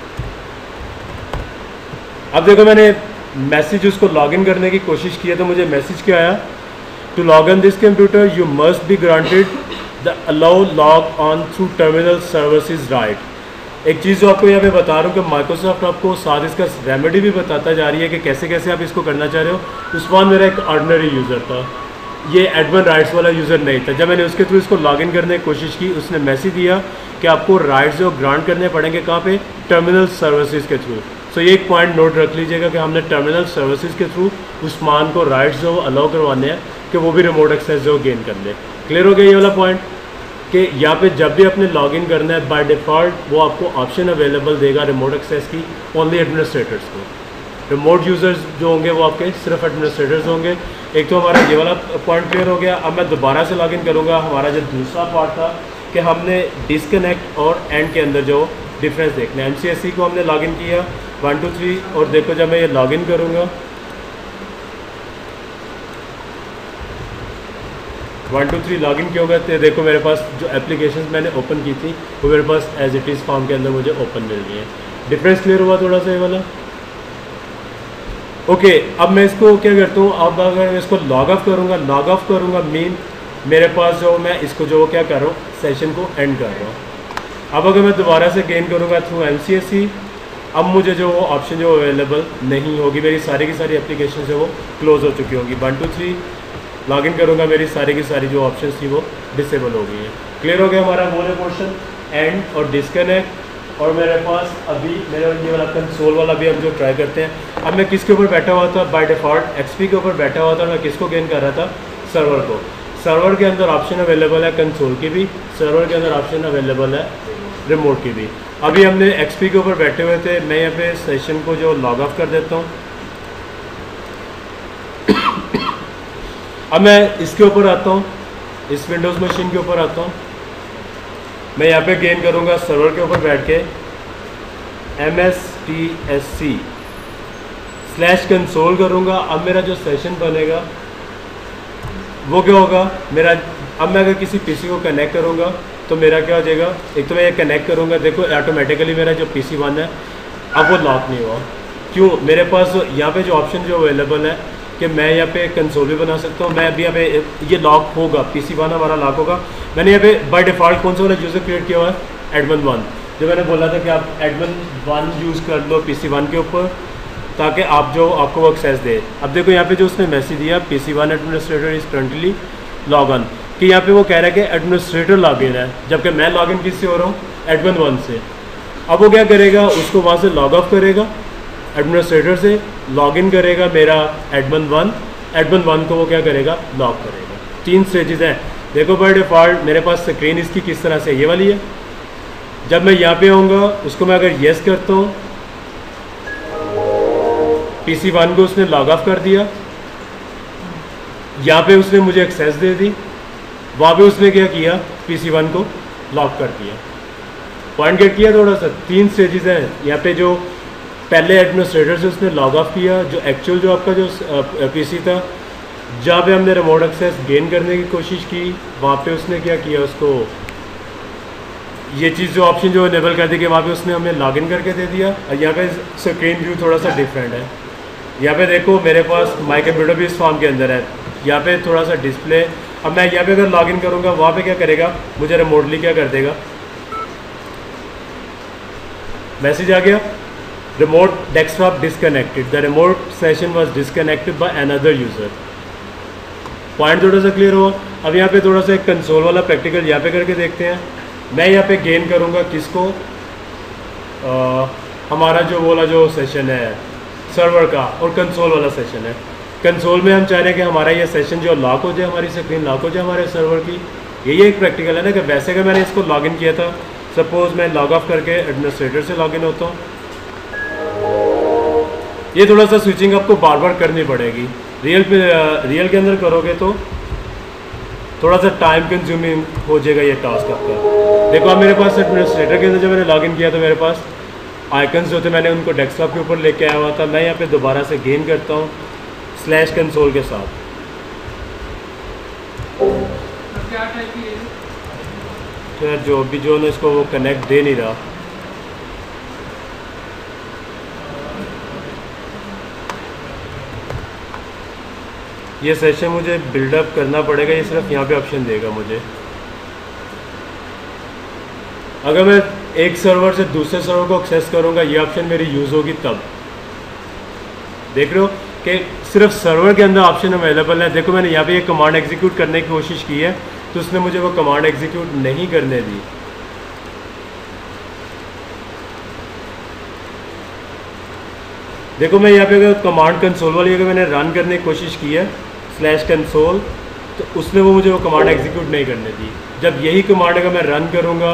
अब देखो मैंने मैसेज उसको लॉगिन करने की कोशिश की है तो मुझे मैसेज क्या आया, to log in this computer you must be granted the allow log on through terminal services right. एक चीज़ जो आपको यहाँ पे बता रहा हूँ कि माइक्रोसॉफ्ट आपको साथ इसका रेमेडी भी बताता जा रही है कि कैसे कैसे आप इसको करना चाह रहे हो। उस्मान मेरा एक ऑर्डिनरी यूज़र था, ये एडमिन राइट्स वाला यूज़र नहीं था। जब मैंने उसके थ्रू इसको लॉगिन करने की कोशिश की, उसने मैसेज दिया कि आपको राइट्स जो ग्रांट करने पड़ेंगे कहाँ पे, टर्मिनल सर्विसेज के थ्रू। सो ये एक पॉइंट नोट रख लीजिएगा कि हमने टर्मिनल सर्विसेज के थ्रू उस्मान को राइट्स जो अलाउ करवाने हैं कि वो भी रिमोट एक्सेस जो गेन कर ले। क्लियर हो गया ये वाला पॉइंट कि यहाँ पे जब भी आपने लॉगिन करना है बाय डिफ़ॉल्ट वो आपको ऑप्शन अवेलेबल देगा रिमोट एक्सेस की ओनली एडमिनिस्ट्रेटर्स को। रिमोट यूज़र्स जो होंगे वो आपके सिर्फ एडमिनिस्ट्रेटर्स होंगे। एक तो हमारा ये वाला पॉइंट क्लियर हो गया। अब मैं दोबारा से लॉगिन करूँगा। हमारा जो दूसरा पार्ट था कि हमने डिस्कनेक्ट और एंड के अंदर जो डिफरेंस देखना है। MCSE को हमने लॉगिन किया 1 2 3 और देखो जब मैं ये लॉगिन करूँगा 1 2 3 लॉगिन क्यों गए थे, देखो मेरे पास जो एप्लीकेशंस मैंने ओपन की थी वो मेरे पास एज इट इज़ फॉर्म के अंदर मुझे ओपन मिल रही है। डिफरेंस क्लियर हुआ थोड़ा सा ये वाला। ओके, अब मैं इसको क्या करता हूँ, अब अगर मैं इसको लॉग ऑफ करूँगा मीन मेरे पास जो मैं इसको जो क्या कर रहा हूँ सेशन को एंड कर रहा हूँ। अब अगर मैं दोबारा से गेन करूँगा थ्रू MCSE, अब मुझे जो वो ऑप्शन जो अवेलेबल नहीं होगी, मेरी सारी की सारी एप्लीकेशन जो वो क्लोज हो चुकी होंगी। 1 2 3 लॉगिन करूँगा, मेरी सारी की सारी जो ऑप्शन थी वो डिसेबल हो गई है। क्लियर हो गया हमारा मोर पोर्शन एंड और डिस्कनेक्ट। और मेरे पास अभी मेरा ये वाला कंसोल वाला भी हम जो ट्राई करते हैं। अब मैं किसके ऊपर बैठा हुआ था, बाय डिफ़ॉल्ट XP के ऊपर बैठा हुआ था। मैं किसको गेन कर रहा था, सर्वर को। सर्वर के अंदर ऑप्शन अवेलेबल है कंसोल की भी, सर्वर के अंदर ऑप्शन अवेलेबल है रिमोट की भी। अभी हमने XP के ऊपर बैठे हुए थे। मैं यहाँ पे सेशन को जो लॉग ऑफ कर देता हूँ। अब मैं इसके ऊपर आता हूँ, इस विंडोज़ मशीन के ऊपर आता हूँ। मैं यहाँ पे गेन करूँगा सर्वर के ऊपर बैठ के MSTSC/console करूँगा। अब मेरा जो सेशन बनेगा वो क्या होगा मेरा, अब मैं अगर किसी PC को कनेक्ट करूँगा तो मेरा क्या हो जाएगा, एक तो मैं ये कनेक्ट करूँगा, देखो ऑटोमेटिकली मेरा जो PC 1 है अब वो लॉक नहीं हुआ। क्यों, मेरे पास यहाँ पे जो ऑप्शन जो अवेलेबल है कि मैं यहाँ पे कंसोल भी बना सकता हूँ। मैं अभी यहाँ पे ये लॉक होगा, PC 1 हमारा लॉक होगा। मैंने यहाँ पे बाय डिफ़ॉल्ट कौन सा वाला यूज़र क्रिएट किया हुआ है, एडमिन 1। जो मैंने बोला था कि आप एडमिन 1 यूज़ कर लो PC 1 के ऊपर। ताकि आप जो आपको वो एक्सेस दे। अब देखो यहाँ पे जो उसने मैसेज दिया PC1 administrator is currently log in, कि यहाँ पे वो कह रहा है कि एडमिनिस्ट्रेटर लॉगिन है, जबकि मैं लॉगिन किससे हो रहा हूँ, एडमिन 1 से। अब वो क्या करेगा, उसको वहाँ से लॉग ऑफ करेगा, एडमिनिस्ट्रेटर से लॉगिन करेगा मेरा एडमिन 1, एडमिन 1 को वो क्या करेगा, लॉक करेगा। 3 स्टेजेस हैं। देखो बाय डिफ़ॉल्ट मेरे पास स्क्रीन इसकी किस तरह से ये वाली है। जब मैं यहाँ पे आऊँगा, उसको मैं अगर येस करता हूँ, PC1 को उसने लॉग ऑफ कर दिया, यहाँ पे उसने मुझे एक्सेस दे दी, वहाँ पे उसने क्या किया, PC1 को लॉक कर दिया। पॉइंट गेट किया थोड़ा सा। 3 स्टेजेस हैं यहाँ पे। जो पहले एडमिनिस्ट्रेटर से उसने लॉग ऑफ किया, जो एक्चुअल जो आपका जो PC था, जहाँ पे हमने रिमोट एक्सेस गेन करने की कोशिश की, वहाँ पे उसने क्या किया, उसको ये चीज़ जो ऑप्शन जो इनेबल कर दी कि वहाँ पे उसने हमें लॉगिन करके दे दिया। और यहाँ पे स्क्रीन व्यू थोड़ा सा डिफरेंट है। यहाँ पे देखो मेरे पास माई कंप्यूटर भी इस फॉर्म के अंदर है, यहाँ पे थोड़ा सा डिस्प्ले। अब मैं यहाँ पे अगर लॉगिन करूँगा, वहाँ पे क्या करेगा, मुझे रिमोटली क्या कर देगा, मैसेज आ गया, remote desktop disconnected, the remote session was disconnected by another user. Point थोड़ा सा क्लियर हुआ। अब यहाँ पे थोड़ा सा एक कंसोल वाला प्रैक्टिकल यहाँ पे करके देखते हैं। मैं यहाँ पे गेन करूँगा किसको, हमारा जो बोला जो सेशन है सर्वर का, और कंसोल वाला सेशन है। कंसोल में हम चाह रहे हैं कि हमारा ये सेशन जो लॉक हो जाए, हमारी स्क्रीन लॉक हो जाए हमारे सर्वर की। यही एक प्रैक्टिकल है ना, कि वैसे कि मैंने इसको लॉगिन किया था, सपोज़ मैं लॉग ऑफ करके एडमिनिस्ट्रेटर से लॉगिन होता हूँ, ये थोड़ा सा स्विचिंग आपको बार बार करनी पड़ेगी। रियल के अंदर करोगे तो थोड़ा सा टाइम कंज्यूमिंग हो जाएगा ये टास्क आपका। देखो अब मेरे पास एडमिनिस्ट्रेटर के अंदर जब मैंने लॉगिन किया तो मेरे पास आइकन्स जो थे मैंने उनको डेस्कटॉप के ऊपर लेके आया हुआ था। मैं यहाँ पे दोबारा से गेन करता हूँ स्लैश कंसोल के साथ। क्या टाइप की है? तो जो भी जो ना इसको वो कनेक्ट दे नहीं रहा, ये सेशन मुझे बिल्डअप करना पड़ेगा। ये सिर्फ यहाँ पे ऑप्शन देगा मुझे। अगर मैं एक सर्वर से दूसरे सर्वर को एक्सेस करूँगा, ये ऑप्शन मेरी यूज़ होगी तब। देख रहे हो कि सिर्फ सर्वर के अंदर ऑप्शन अवेलेबल है। देखो मैंने यहाँ पे ये कमांड एग्जीक्यूट करने की कोशिश की है, तो उसने मुझे वो कमांड एग्जीक्यूट नहीं करने दी। देखो मैं यहाँ पे अगर कमांड कंसोल वाली अगर मैंने रन करने की कोशिश की है स्लैश कंसोल, तो उसने वो मुझे वो कमांड एग्जीक्यूट नहीं करने दी। जब यही कमांड अगर मैं रन करूँगा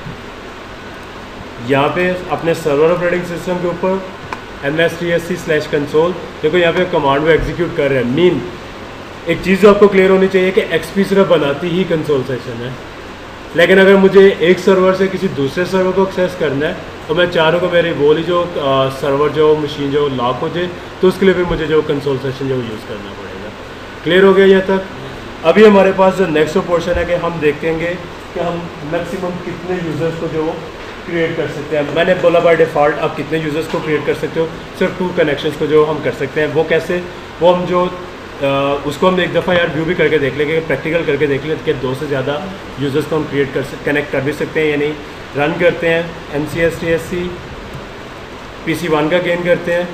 यहाँ पे अपने सर्वर ऑपरेटिंग सिस्टम के ऊपर MCSE/console, देखो यहाँ पे कमांड वो एग्जीक्यूट कर रहे हैं। मीन एक चीज़ आपको क्लियर होनी चाहिए कि XP सिर्फ बनाती ही कंसोल सेशन है, लेकिन अगर मुझे एक सर्वर से किसी दूसरे सर्वर को एक्सेस करना है तो मैं चाह रहा हूँ कि मेरी वो वाली जो सर्वर जो मशीन जो लॉक हो जाए, तो उसके लिए भी मुझे जो कंसोल सेशन जो यूज़ करना पड़ेगा। क्लियर हो गया यहाँ तक? अभी हमारे पास जो नेक्स्ट पोर्शन है कि हम देखेंगे कि हम मैक्सिमम कितने यूज़र्स को जो क्रिएट कर सकते हैं। मैंने बोला बाय डिफ़ॉल्ट आप कितने यूज़र्स को क्रिएट कर सकते हो, सिर्फ 2 कनेक्शंस को जो हम कर सकते हैं। वो कैसे, वो हम जो उसको हम एक दफ़ा यार व्यू भी करके देख लेंगे, प्रैक्टिकल करके देख लें कि 2 से ज़्यादा यूज़र्स को हम कनेक्ट कर भी सकते हैं या नहीं। रन करते हैं MCSE PC1 का गेन करते हैं।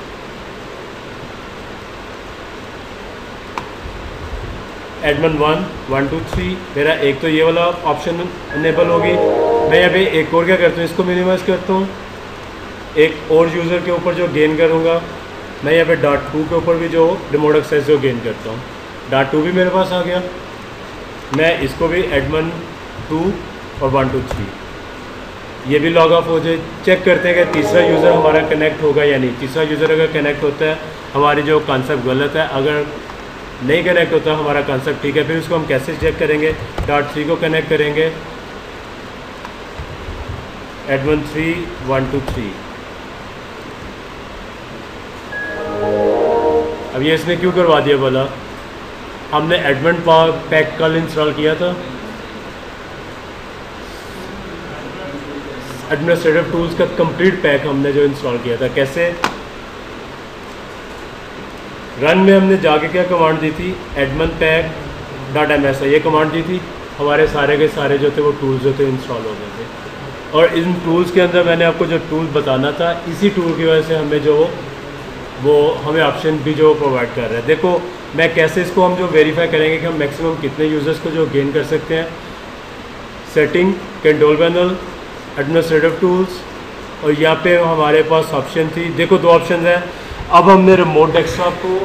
एडमिन 1 1 2 3 मेरा एक तो ये वाला ऑप्शन इनेबल होगी। मैं यहाँ पे एक और क्या करता हूँ, इसको मिनिमाइज़ करता हूँ, एक और यूज़र के ऊपर जो गेन करूँगा मैं यहाँ पे .2 के ऊपर भी जो रिमोट एक्सेस जो गेन करता हूँ, .2 भी मेरे पास आ गया। मैं इसको भी एडमिन 2 और 1 2 3 ये भी लॉग ऑफ हो जाए। चेक करते हैं कि तीसरा यूज़र हमारा कनेक्ट होगा या नहीं। तीसरा यूज़र अगर कनेक्ट होता है हमारी जो कॉन्सेप्ट गलत है, अगर नहीं कनेक्ट होता हमारा कॉन्सेप्ट ठीक है। फिर उसको हम कैसे चेक करेंगे, .3 को कनेक्ट करेंगे, एडमिन 3 1 2 3। अब ये इसने क्यों करवा दिया बोला, हमने एडमिन पैक कल इंस्टॉल किया था, एडमिनिस्ट्रेटिव टूल्स का कंप्लीट पैक हमने जो इंस्टॉल किया था। कैसे, रन में हमने जाके क्या कमांड दी थी, एडमिन पैक.ms ये कमांड दी थी। हमारे सारे के सारे जो थे वो टूल्स जो थे इंस्टॉल हो गए थे। और इन टूल्स के अंदर मैंने आपको जो टूल बताना था, इसी टूल की वजह से हमें जो वो हमें ऑप्शन भी जो प्रोवाइड कर रहा है। देखो मैं कैसे इसको हम जो वेरीफाई करेंगे कि हम मैक्सिमम कितने यूज़र्स को जो गेन कर सकते हैं। Setting, control panel, administrative tools, और यहाँ पे हमारे पास ऑप्शन थी, देखो दो ऑप्शन है। अब हमने रिमोट डेस्कटॉप को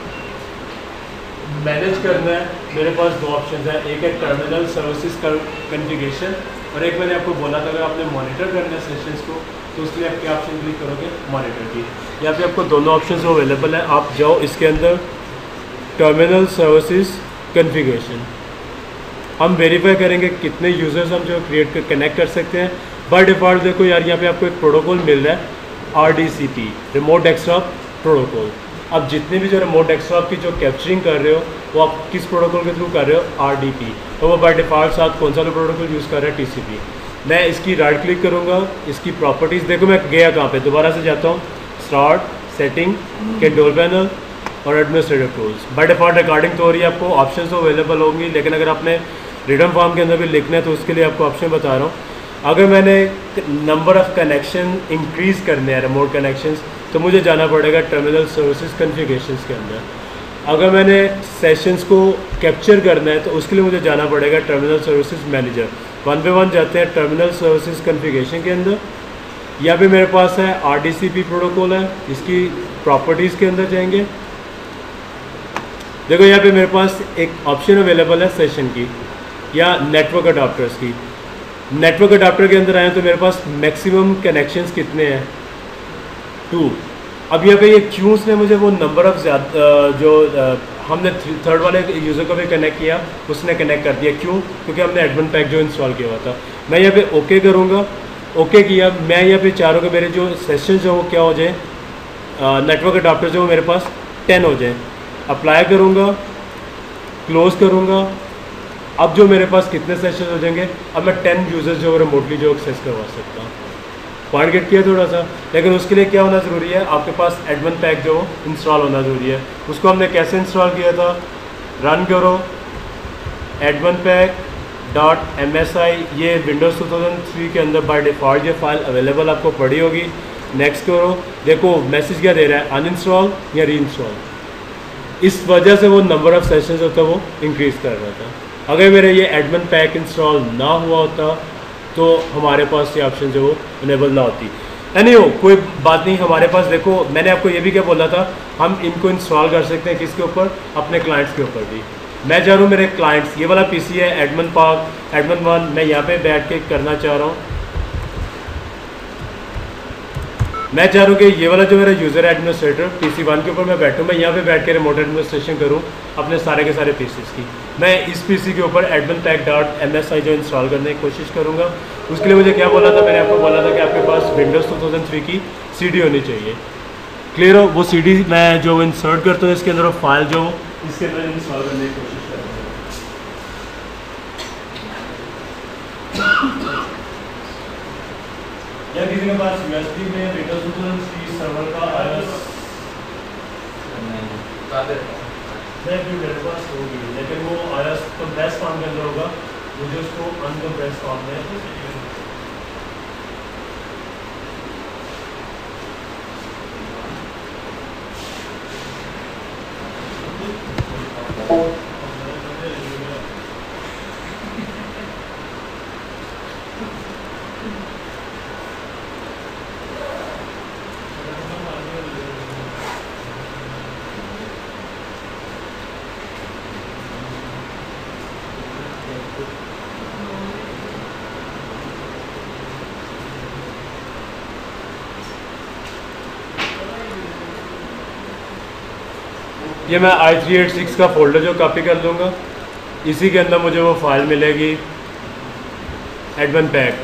मैनेज करना है, मेरे पास दो ऑप्शन है, एक है टर्मिनल सर्विसेज कॉन्फ़िगरेशन, और एक मैंने आपको बोला था अगर आपने मॉनिटर करना है सेशंस को तो उसके लिए आप क्या ऑप्शन क्लिक करोगे, मॉनिटर की। यहाँ पे आपको दोनों ऑप्शन अवेलेबल है, आप जाओ इसके अंदर टर्मिनल सर्विसेज कॉन्फ़िगरेशन, हम वेरीफाई करेंगे कितने यूज़र्स हम जो कनेक्ट कर सकते हैं। बाय डिफ़ॉल्ट देखो यार यहाँ पे आपको एक प्रोटोकॉल मिल रहा है RDCP, रिमोट डेस्कटॉप प्रोटोकॉल। अब जितने भी जो रिमोट डेस्कटॉप की जो कैप्चरिंग कर रहे हो वो आप किस प्रोटोकॉल के थ्रू कर रहे हो, RDP, तो वो बाय डिफ़ॉल्ट साथ कौन सा प्रोटोकॉल यूज़ कर रहा है, TCP। मैं इसकी राइट क्लिक करूँगा, इसकी प्रॉपर्टीज़, देखो मैं गया कहाँ पे, दोबारा से जाता हूँ, स्टार्ट, सेटिंग, कंट्रोल पैनल और administrative tools. By default recording तो हो रही है, आपको ऑप्शन तो अवेलेबल होंगी, लेकिन अगर आपने रिटर्न फॉर्म के अंदर भी लिखना है तो उसके लिए आपको ऑप्शन बता रहा हूँ। अगर मैंने नंबर ऑफ़ कनेक्शन इंक्रीज़ करने हैं, रिमोट कनेक्शंस, तो मुझे जाना पड़ेगा टर्मिनल सर्विसेज कॉन्फ़िगरेशंस के अंदर। अगर मैंने सेशंस को कैप्चर करना है तो उसके लिए मुझे जाना पड़ेगा terminal services manager. One by one जाते हैं टर्मिनल सर्विसेज कॉन्फ़िगरेशन के अंदर। यहाँ पे मेरे पास है RDCP प्रोटोकॉल है, इसकी प्रॉपर्टीज़ के अंदर जाएंगे। देखो यहाँ पे मेरे पास एक ऑप्शन अवेलेबल है सेशन की या नेटवर्क अडाप्टर्स की। नेटवर्क अडाप्टर के अंदर आए तो मेरे पास मैक्सिमम कनेक्शंस कितने हैं, 2। अब यहाँ पे ये क्यूज़ ने मुझे वो नंबर ऑफ़ जो हमने थर्ड वाले यूज़र को भी कनेक्ट किया उसने कनेक्ट कर दिया, क्यों, क्योंकि हमने एडमिन पैक जो इंस्टॉल किया हुआ था। मैं यहाँ पे ओके करूँगा, ओके किया। मैं यहाँ पे चाह रहा हूँ कि मेरे जो सेशन जो वो क्या हो जाए, नेटवर्क अडाप्टर जो मेरे पास 10 हो जाए। अप्लाई करूँगा, क्लोज़ करूँगा। अब जो मेरे पास कितने सेशन हो जाएंगे, अब मैं 10 यूज़र्स जो रिमोटली जो एक्सेस करवा सकता हूँ। पॉइंट गेट किया थोड़ा सा, लेकिन उसके लिए क्या होना ज़रूरी है, आपके पास एडमिन पैक जो इंस्टॉल होना ज़रूरी है। उसको हमने कैसे इंस्टॉल किया था, रन करो एडमिन पैक .msi, ये विंडोज़ 2003 के अंदर बाय डिफ़ॉल्ट ये फाइल अवेलेबल आपको पड़ी होगी। नेक्स्ट करो, देखो मैसेज क्या दे रहा है, अनइंस्टॉल या री इंस्टॉल। इस वजह से वो नंबर ऑफ़ सेशंस होता है वो इंक्रीज़ कर रहा था। अगर मेरे ये एडमिन पैक इंस्टॉल ना हुआ होता तो हमारे पास ये ऑप्शन जो वो इनेबल ना होती। हो कोई बात नहीं, हमारे पास देखो मैंने आपको ये भी क्या बोला था, हम इनको इंस्टॉल कर सकते हैं किसके ऊपर, अपने क्लाइंट्स के ऊपर भी। मैं चाह रहा हूँ मेरे क्लाइंट्स, ये वाला पीसी है एडमिन पार्क, एडमिन 1, मैं यहाँ पे बैठ के करना चाह रहा हूँ। मैं चाह रहा हूँ कि ये वाला जो मेरा यूज़र एडमिनिस्ट्रेटर PC 1 के ऊपर मैं बैठूँ, मैं यहाँ पे बैठ के रिमोट एडमिनिस्ट्रेशन करूँ अपने सारे के सारे पीसीस की। मैं इस PC के ऊपर एडमिन पैक .msi जो इंस्टॉल करने की कोशिश करूँगा। उसके लिए मुझे क्या बोला था, मैंने आपको बोला था कि आपके पास विंडोज़ 2003 की CD होनी चाहिए। क्लियर हो, वो CD मैं जो इंसर्ट करता हूँ इसके अंदर, फाइल जो इसके अंदर इंस्टॉल करने की कोशिश करता हूँ। या किसी के पास USB में विंडोज़ 2003 सर्वर का iOS मेरे पास होगी, लेकिन वो iOS कंप्रेस फॉर्म के अंदर होगा, मुझे उसको अनकम्प्रेस फॉर्म में ये मैं i386 का फोल्डर जो कॉपी कर लूँगा, इसी के अंदर मुझे वो फाइल मिलेगी एडमिन पैक।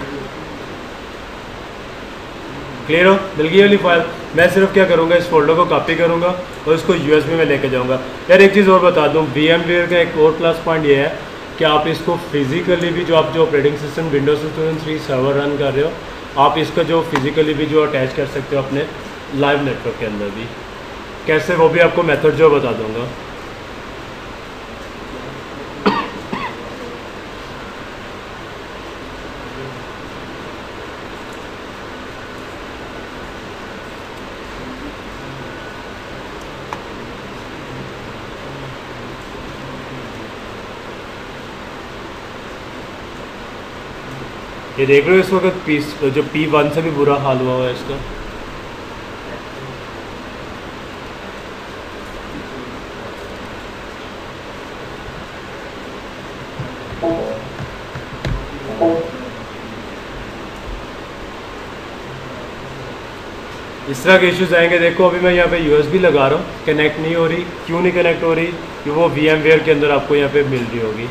क्लियर हो, मिल गई वाली फाइल। मैं सिर्फ क्या करूँगा, इस फोल्डर को कॉपी करूँगा और इसको USB में लेके जाऊँगा। यार एक चीज़ और बता दूँ, VMware का एक और प्लस पॉइंट ये है कि आप इसको फिज़िकली भी, जो आप जो operating system Windows 2003 server run कर रहे हो, आप इसका जो फिज़िकली भी जो अटैच कर सकते हो अपने लाइव नेटवर्क के अंदर भी। कैसे, वो भी आपको मेथड जो बता दूंगा। ये देख रहे हो इस वक्त पीस जो P1 से भी बुरा हाल हुआ है इसका। इस तरह के इश्यूज आएंगे। देखो अभी मैं यहाँ पे USB लगा रहा हूँ, कनेक्ट नहीं हो रही। क्यों नहीं कनेक्ट हो रही? कि वो VMware के अंदर आपको यहाँ पे मिल रही होगी।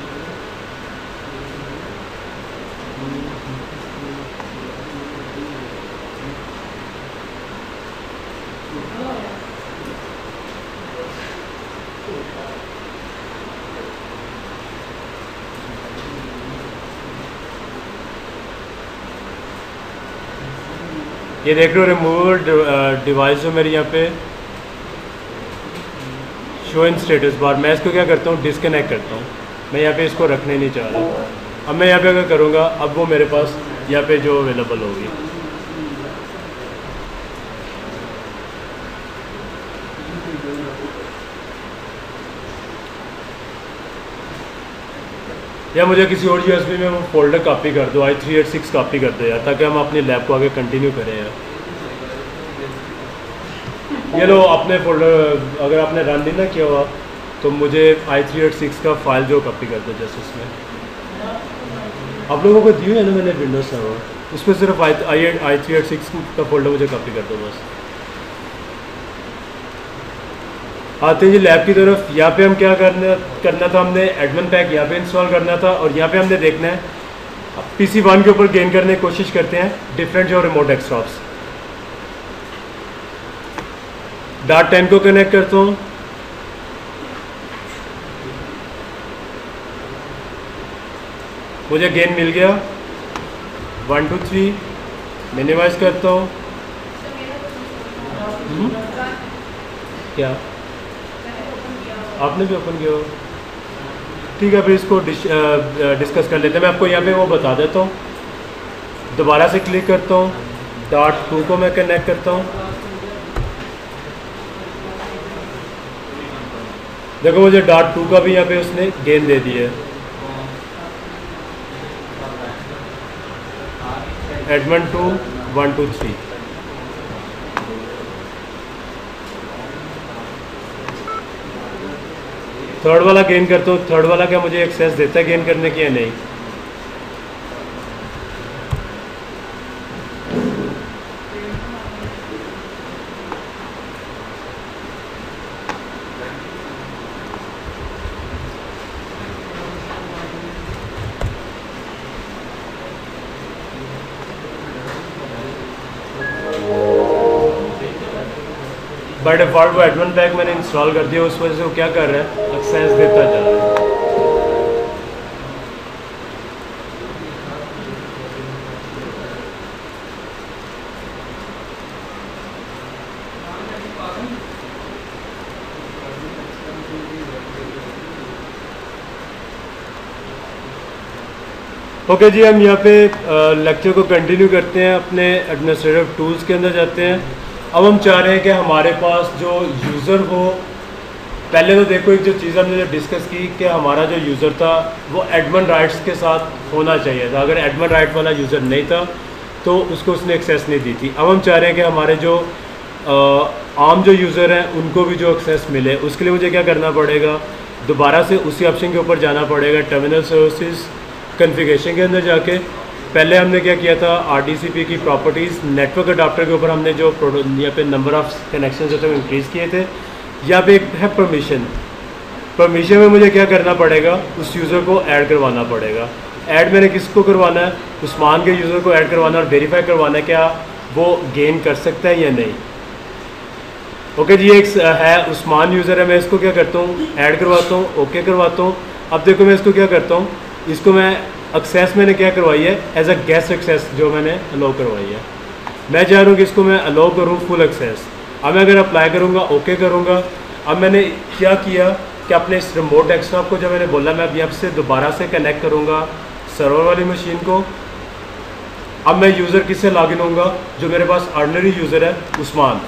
ये देख रहे हो रिमूवल डिवाइस जो मेरी यहाँ पे शो इन स्टेटस बार, मैं इसको क्या करता हूँ डिसकनेक्ट करता हूँ। मैं यहाँ पे इसको रखने नहीं चाह रहा। अब मैं यहाँ पे अगर करूँगा, अब वो मेरे पास यहाँ पे जो अवेलेबल होगी। या मुझे किसी और USB में वो फोल्डर कॉपी कर दो, i386 कॉपी कर दो यार, ताकि हम अपनी लैब को आगे कंटिन्यू करें यार। ये लो अपने फोल्डर, अगर आपने रन नहीं ना किया हुआ तो मुझे i386 का फाइल जो कॉपी कर दो। जैसे उसमें आप लोगों को दिए है ना मैंने विंडोज सर्वर, उसमें सिर्फ i386 का फोल्डर मुझे कॉपी कर दो बस। आते हैं जी लैब की तरफ। यहाँ पे हम क्या करना था, हमने एडमिन पैक यहाँ पे इंस्टॉल करना था, और यहाँ पे हमने देखना है PC1 के ऊपर गेन करने की कोशिश करते हैं डिफरेंट जो रिमोट डेस्कटॉप्स। .10 को कनेक्ट करता हूँ। मुझे गेन मिल गया 1 2 3। मिनिमाइज करता हूँ। क्या आपने भी ओपन किया हो? ठीक है, फिर इसको डिस्कस कर लेते हैं। मैं आपको यहाँ पे वो बता देता हूँ। दोबारा से क्लिक करता हूँ, .2 को मैं कनेक्ट करता हूँ। देखो मुझे .2 का भी यहाँ पे उसने गेन दे दी है। एडमिन 2 1 2 3। थर्ड वाला गेन करता हूँ। थर्ड वाला क्या मुझे एक्सेस देता है गेन करने की या नहीं? बाय डिफ़ॉल्ट वो एडमिन पैक मैंने इंस्टॉल कर दिया, उस वजह से वो क्या कर रहा है, एक्सेस देता जा रहा है। ओके जी, हम यहाँ पे लेक्चर को कंटिन्यू करते हैं। अपने एडमिनिस्ट्रेटिव टूल्स के अंदर जाते हैं। अब हम चाह रहे हैं कि हमारे पास जो यूज़र हो, पहले तो देखो एक जो चीज़ हमने जो डिस्कस की कि हमारा जो यूज़र था वो एडमिन राइट्स के साथ होना चाहिए था। अगर एडमिन राइट वाला यूज़र नहीं था तो उसको उसने एक्सेस नहीं दी थी। अब हम चाह रहे हैं कि हमारे जो आम जो यूज़र हैं उनको भी जो एक्सेस मिले। उसके लिए मुझे क्या करना पड़ेगा, दोबारा से उसी ऑप्शन के ऊपर जाना पड़ेगा, टर्मिनल सर्विसेज कॉन्फ़िगरेशन के अंदर जाके। पहले हमने क्या किया था, RDCP की प्रॉपर्टीज़ नेटवर्क अडाप्टर के ऊपर हमने जो यहाँ पे नंबर ऑफ़ कनेक्शन जो थे वो इंक्रीज़ किए थे। यहाँ पे एक है परमिशन। परमिशन में मुझे क्या करना पड़ेगा, उस यूज़र को ऐड करवाना पड़ेगा। ऐड मैंने किसको करवाना है, उस्मान के यूज़र को ऐड करवाना और वेरीफाई करवाना है क्या वो गेन कर सकता है या नहीं। ओके जी, एक है उस्मान यूज़र है, मैं इसको क्या करता हूँ, ऐड करवाता हूँ, ओके करवाता हूँ। अब देखो मैं इसको क्या करता हूँ, इसको मैं एक्सेस मैंने क्या करवाई है, एज अ गेस्ट एक्सेस जो मैंने अलाउ करवाई है। मैं चाह रहा हूँ कि इसको मैं अलाउ करूँ फुल एक्सेस। अब मैं अगर अप्लाई करूँगा, ओके करूँगा। अब मैंने क्या किया कि अपने इस रिमोट डेस्कटॉप को जब मैंने बोला मैं अब यहाँ से दोबारा से कनेक्ट करूँगा सर्वर वाली मशीन को। अब मैं यूज़र किससे लॉगिन होऊंगा, जो मेरे पास ऑर्डिनरी यूज़र है उस्मान।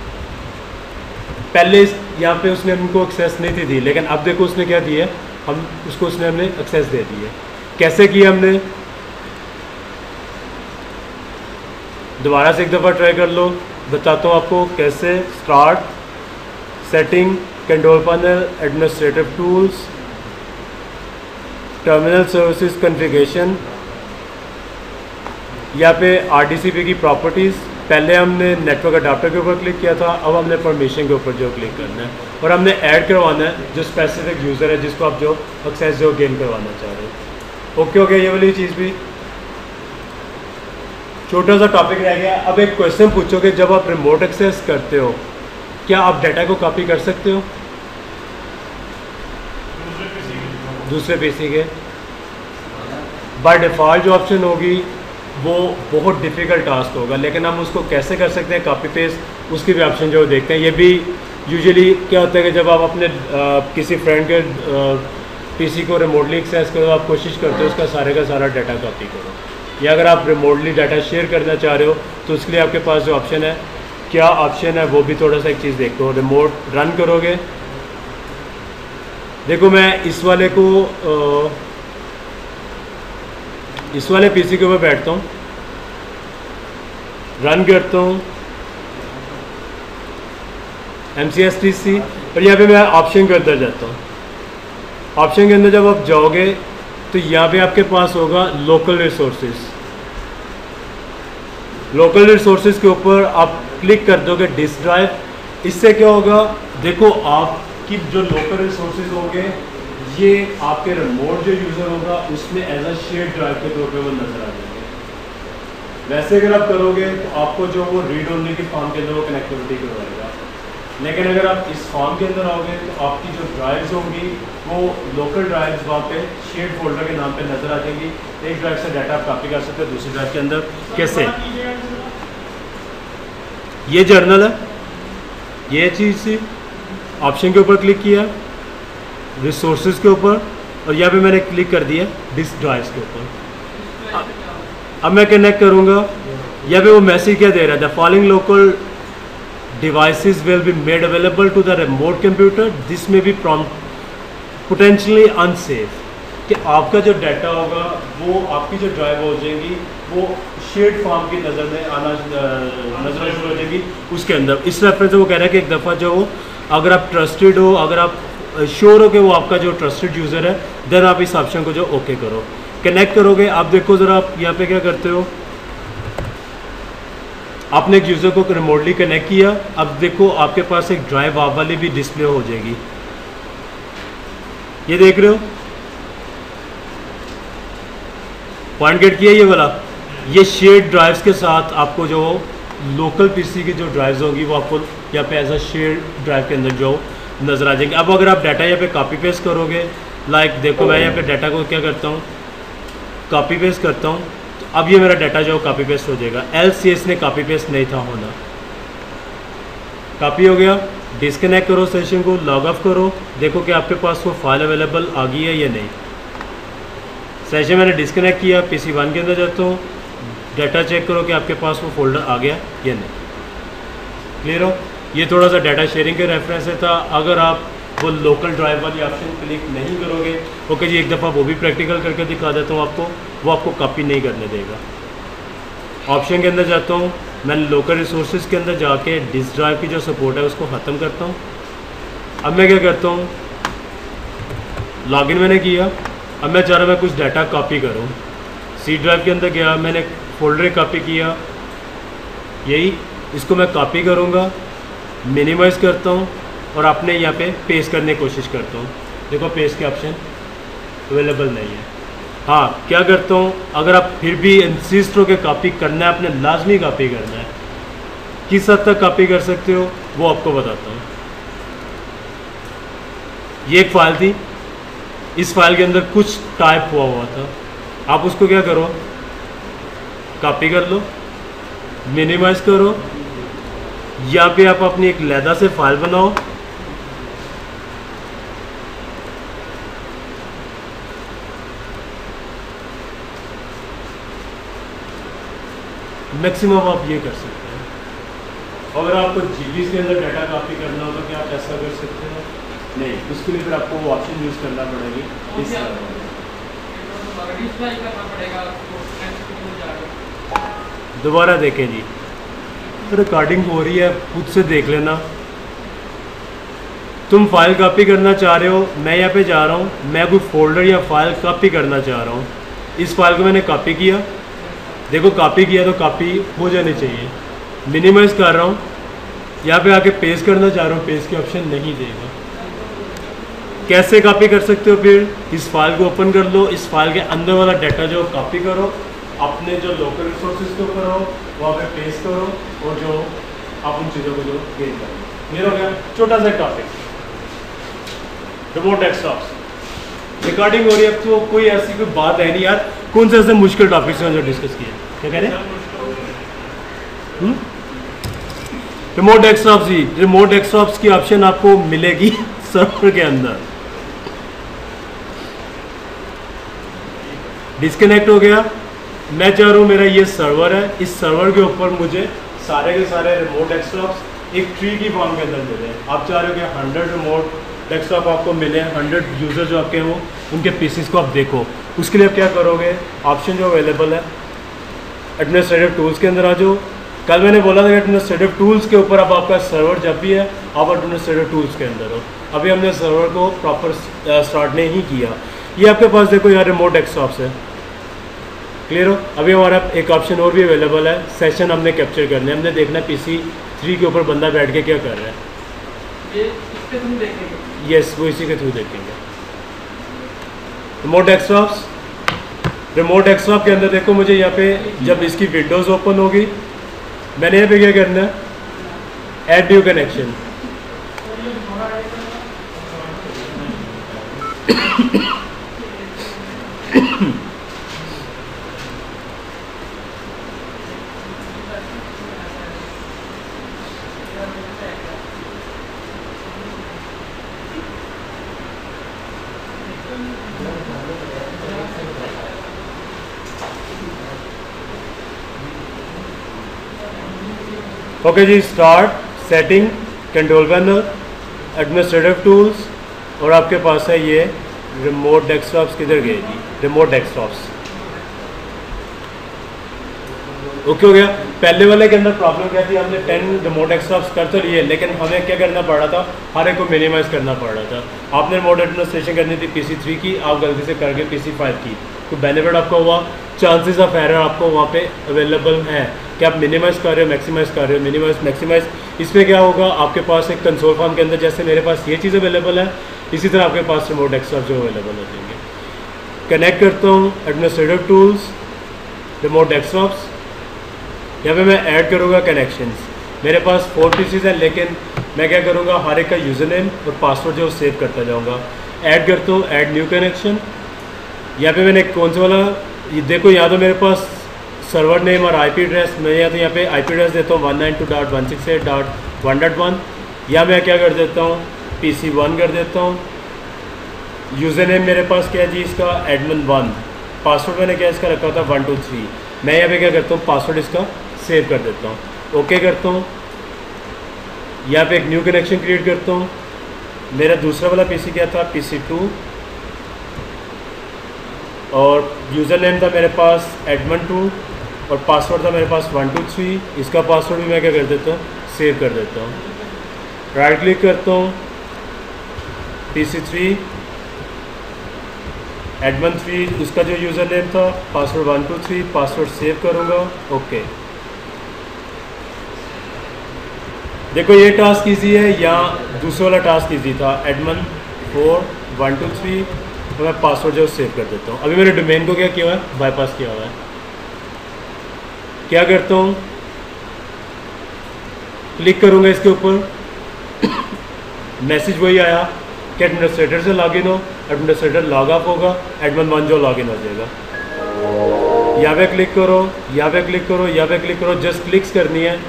पहले यहाँ पे उसने हमको एक्सेस नहीं दी, लेकिन अब देखो उसने क्या दिया, हम उसको उसने हमने एक्सेस दे दी है। कैसे किया हमने, दोबारा से एक दफ़ा ट्राई कर लो, बताता हूँ आपको कैसे। Start, setting, control panel, administrative tools, terminal services configuration, यहाँ पे RDCP की प्रॉपर्टीज़। पहले हमने नेटवर्क अडाप्टर के ऊपर क्लिक किया था, अब हमने परमिशन के ऊपर जो क्लिक करना है और हमने ऐड करवाना है जो स्पेसिफिक यूज़र है जिसको आप जो एक्सेस जो गेन करवाना चाह रहे हो। ओके हो गया ये वाली चीज़ भी। छोटा सा टॉपिक रह गया। अब एक क्वेश्चन पूछोगे, जब आप रिमोट एक्सेस करते हो क्या आप डाटा को कॉपी कर सकते हो दूसरे पीसी के? बाय डिफ़ॉल्ट जो ऑप्शन होगी वो बहुत डिफ़िकल्ट टास्क होगा, लेकिन हम उसको कैसे कर सकते हैं कॉपी पेस्ट, उसकी भी ऑप्शन जो देखते हैं। ये भी यूजुअली क्या होता है कि जब आप अपने किसी फ्रेंड के पीसी को रिमोटली एक्सेस करो, आप कोशिश करते हो उसका का सारा डाटा कॉपी करो, या अगर आप रिमोटली डाटा शेयर करना चाह रहे हो तो उसके लिए आपके पास जो ऑप्शन है, क्या ऑप्शन है वो भी थोड़ा सा एक चीज़ देखो। रिमोट रन करोगे, देखो मैं इस वाले पीसी के ऊपर बैठता हूँ, रन करता हूँ MCSE, और यहाँ पे मैं ऑप्शन के अंदर जाता हूँ। ऑप्शन के अंदर जब आप जाओगे तो यहाँ पे आपके पास होगा लोकल रिसोर्सेज। लोकल रिसोर्सेज के ऊपर आप क्लिक कर दोगे डिस्क ड्राइव। इससे क्या होगा, देखो आपकी जो लोकल रिसोर्सेज होंगे ये आपके रिमोट जो यूज़र होगा उसमें एज अ शेयर ड्राइव के तौर पे वो नज़र आ जाएंगे। वैसे अगर आप करोगे तो आपको जो वो रीड ओनली की फॉर्म के अंदर वो कनेक्टिविटी करवाएगा, लेकिन अगर आप इस फॉर्म के अंदर आओगे तो आपकी जो ड्राइव्स होंगी वो लोकल ड्राइव्स वहाँ पे शेयर फोल्डर के नाम पे नज़र आ जाएंगी। एक ड्राइव से डाटा आप कॉपी कर सकते हो दूसरी ड्राइव के अंदर। कैसे? ये जर्नल है, ये चीज़ सी ऑप्शन के ऊपर क्लिक किया, रिसोर्सेज के ऊपर, और यहाँ पे मैंने क्लिक कर दिया डिस्क ड्राइव्स के ऊपर। अब मैं कनेक्ट करूँगा, यहाँ पे वो मैसेज क्या दे रहा है, the following local devices will be made available to the remote computer, this में भी पोटेंशियली अनसेफ, कि आपका जो डाटा होगा वो आपकी जो ड्राइव हो जाएगी वो शेयर्ड फॉर्म की नज़र में आना नज़र शुरू हो जाएगी उसके अंदर। इस रेफरेंस से वो कह रहा है कि एक दफ़ा जो हो, अगर आप ट्रस्टेड हो, अगर आप श्योर हो कि वो आपका जो ट्रस्टेड यूज़र है, देन आप इस ऑप्शन को जो ओके करो, कनेक्ट करोगे। आप देखो ज़रा, आप यहाँ पे क्या करते हो, आपने एक यूज़र को रिमोटली कनेक्ट किया, अब देखो आपके पास एक ड्राइव आप वाली भी डिस्प्ले हो जाएगी, ये देख रहे हो, पॉइंट गेट किया ये वाला। ये शेयर्ड ड्राइव्स के साथ आपको जो लोकल पीसी की जो ड्राइव्स होंगी वो आपको यहाँ पे एज अ शेयर्ड ड्राइव के अंदर जो नज़र आ जाएंगे। अब अगर आप डाटा यहाँ पे कॉपी पेस्ट करोगे, लाइक देखो मैं यहाँ पे डाटा को क्या करता हूँ, कॉपी पेस्ट करता हूँ, तो अब ये मेरा डाटा जो कॉपी पेस्ट हो जाएगा। एल्स इसने कॉपी पेस्ट नहीं था होना, कॉपी हो गया। डिस्कनेक्ट करो सेशन को, लॉग ऑफ करो, देखो कि आपके पास वो फाइल अवेलेबल आ गई है या नहीं। सेशन मैंने डिस्कनेक्ट किया, PC 1 के अंदर जाता हूँ, डाटा चेक करो कि आपके पास वो फोल्डर आ गया या नहीं। क्लियर हो? ये थोड़ा सा डाटा शेयरिंग के रेफरेंस से था। अगर आप वो लोकल ड्राइव वाली ऑप्शन क्लिक नहीं करोगे, ओके जी, एक दफ़ा वो भी प्रैक्टिकल करके दिखा देता हूँ आपको, वो आपको कॉपी नहीं करने देगा। ऑप्शन के अंदर जाता हूँ, मैंने लोकल रिसोर्सेज के अंदर जाके डिस्क ड्राइव की जो सपोर्ट है उसको ख़त्म करता हूँ। अब मैं क्या करता हूँ, लॉगिन मैंने किया, अब मैं चाह रहा मैं कुछ डाटा कॉपी करूँ। सी ड्राइव के अंदर गया, मैंने फोल्डर कॉपी किया, यही इसको मैं कॉपी करूँगा, मिनिमाइज़ करता हूँ और अपने यहाँ पे पेस्ट करने की कोशिश करता हूँ। देखो पेस्ट के ऑप्शन अवेलेबल नहीं है। हाँ, क्या करता हूँ, अगर आप फिर भी इंसिस्ट हो के कॉपी करना है, आपने लाजमी कॉपी करना है, किस हद तक कॉपी कर सकते हो वो आपको बताता हूँ। ये एक फ़ाइल थी, इस फाइल के अंदर कुछ टाइप हुआ था, आप उसको क्या करो, कॉपी कर लो, मिनिमाइज़ करो, यहाँ पे आप अपनी एक लैदा से फाइल बनाओ, मैक्सिमम आप ये कर सकते हैं। अगर आपको जीबी के अंदर डाटा कॉपी करना हो तो क्या आप ऐसा कर सकते हो? नहीं, उसके लिए फिर आपको वो ऑप्शन यूज़ करना पड़ेगी। दोबारा देखें जी, रिकॉर्डिंग हो रही है, खुद से देख लेना। तुम फाइल कॉपी करना चाह रहे हो, मैं यहाँ पे जा रहा हूँ, मैं कोई फोल्डर या फाइल कॉपी करना चाह रहा हूँ। इस फाइल को मैंने कॉपी किया, देखो कॉपी किया तो कॉपी हो जानी चाहिए। मिनिमाइज़ कर रहा हूँ, यहाँ पे आके पेस्ट करना चाह रहा हूँ, पेस्ट के ऑप्शन नहीं देगा। कैसे कॉपी कर सकते हो? फिर इस फाइल को ओपन कर लो, इस फाइल के अंदर वाला डाटा जो कॉपी करो, अपने जो लोकल रिसोर्सेज के ऊपर हो वहाँ पे पेस्ट करो, और जो आप उन चीज़ों को जो गेन करो। क्लियर हो गया? छोटा सा टॉपिक, रिमोट डेस्कटॉप्स। रिकॉर्डिंग हो रही है, अब तो कोई ऐसी कोई बात है नहीं यार। कौन से ऐसे मुश्किल टॉपिक्स हैं जो डिस्कस किए? क्या कह रहे हैं? रिमोट डेस्कटॉप्स जी, रिमोट डेस्कटॉप्स की ऑप्शन आपको मिलेगी सर्वर के अंदर। डिस्कनेक्ट हो गया, मैं चाह रहा हूँ मेरा ये सर्वर है, इस सर्वर के ऊपर मुझे सारे के सारे रिमोट डेस्कटॉप्स एक ट्री की फॉर्म के अंदर मिले। आप चाह रहे हो कि 100 रिमोट डेस्कटॉप आपको मिले, 100 यूज़र जो आपके हो उनके पीसीस को आप देखो। उसके लिए आप क्या करोगे? ऑप्शन जो अवेलेबल है एडमिनिस्ट्रेटिव टूल्स के अंदर आ जाओ। कल मैंने बोला था कि एडमिनिस्ट्रेटिव टूल्स के ऊपर अब आपका सर्वर जब भी है आप एडमिनिस्ट्रेटिव टूल्स के अंदर हो। अभी हमने सर्वर को प्रॉपर स्टार्ट नहीं किया। ये आपके पास देखो यहाँ रिमोट डेस्कटॉप्स है। क्लियर हो? अभी हमारा एक ऑप्शन और भी अवेलेबल है, सेशन हमने कैप्चर करने, हमने देखना है PC 3 के ऊपर बंदा बैठ के क्या कर रहा है। ये इसके थ्रू देखेंगे? यस, वो इसी के थ्रू देखेंगे। रिमोट डेस्कटॉप्स, रिमोट डेस्कटॉप के अंदर देखो मुझे यहाँ पे जब इसकी विंडोज़ ओपन होगी, मैंने यहाँ पे क्या करना है? Add new connection. ओके जी, start, setting, control panel, administrative tools, और आपके पास है ये रिमोट डेस्कटॉप्स। किधर गए जी? Remote desktops. ओके हो गया। पहले वाले के अंदर प्रॉब्लम क्या थी? हमने 10 रिमोट डेस्कटॉप्स कर तो लिए, लेकिन हमें क्या करना पड़ रहा था? हर एक को मिनिमाइज़ करना पड़ रहा था। आपने रिमोट एडमिनिस्ट्रेशन करनी थी PC 3 की, आप गलती से करके PC 5 की, तो बेनिफिट आपको हुआ, चांसेस ऑफ एरर आपको वहाँ पे अवेलेबल है कि आप मिनिमाइज़ कर रहे हो, मैक्सिमाइज़ कर रहे हो, मिनिमाइज़ मैक्सिमाइज़। इसमें क्या होगा? आपके पास एक कंसोल फॉर्म के अंदर जैसे मेरे पास ये चीज़ अवेलेबल है, इसी तरह आपके पास रिमोट डेस्कटॉप जो अवेलेबल हो जाएंगे। कनेक्ट करता हूँ एडमिनिस्ट्रेटिव टूल्स, रिमोट डेस्कटॉप्स। यहाँ पे मैं ऐड करूँगा कनेक्शंस। मेरे पास 4 PCs हैं, लेकिन मैं क्या करूँगा? हर एक का यूज़र नेम और पासवर्ड जो सेव करता जाऊँगा। ऐड करता हूँ, ऐड न्यू कनेक्शन। यहाँ पे मैंने कौन सा वाला, ये देखो यहाँ तो मेरे पास सर्वर नेम और IP एड्रेस, मैं यहाँ तो यहाँ पे IP एड्रेस देता हूँ 192.168.1.1। या मैं क्या कर देता हूँ? PC 1 कर देता हूँ। यूज़र नेम मेरे पास क्या है जी? इसका एडमिन 1। पासवर्ड मैंने क्या इसका रखा था? 123। मैं यहाँ पे क्या करता हूँ? पासवर्ड इसका सेव कर देता हूँ, ओके करता हूँ। यहाँ पे एक न्यू कनेक्शन क्रिएट करता हूँ। मेरा दूसरा वाला PC क्या था? PC 2, और यूज़र नेम था मेरे पास एडमिन 2, और पासवर्ड था मेरे पास 123। इसका पासवर्ड भी मैं क्या कर देता हूँ? सेव कर देता हूँ। राइट क्लिक करता हूँ, PC 3, एडमिन 3, उसका जो यूज़र नेम था, पासवर्ड 123, पासवर्ड सेव करूँगा, ओके। देखो ये टास्क ईजी है या दूसरा वाला टास्क ईजी था? एडमिन 4 123, तो मैं पासवर्ड जो सेव कर देता हूँ। अभी मेरे डोमेन को क्या किया हुआ है? बाईपास किया हुआ है। क्या करता हूँ? क्लिक करूँगा इसके ऊपर, मैसेज वही आया कि एडमिनिस्ट्रेटर से लॉगिन हो, एडमिनिस्ट्रेटर लॉग ऑफ होगा, एडमिन 1 जो लॉगिन हो जाएगा। यहाँ पे क्लिक करो, यहाँ पे क्लिक करो, यहाँ पे क्लिक करो, जस्ट क्लिक्स करनी है,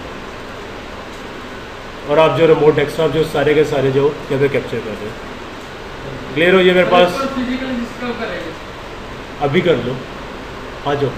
और आप जो रिमोट डेस्कटॉप जो सारे के सारे जो यहाँ पे कैप्चर कर रहे हो। क्लियर हो? ये मेरे पास अभी कर लो, आ जाओ।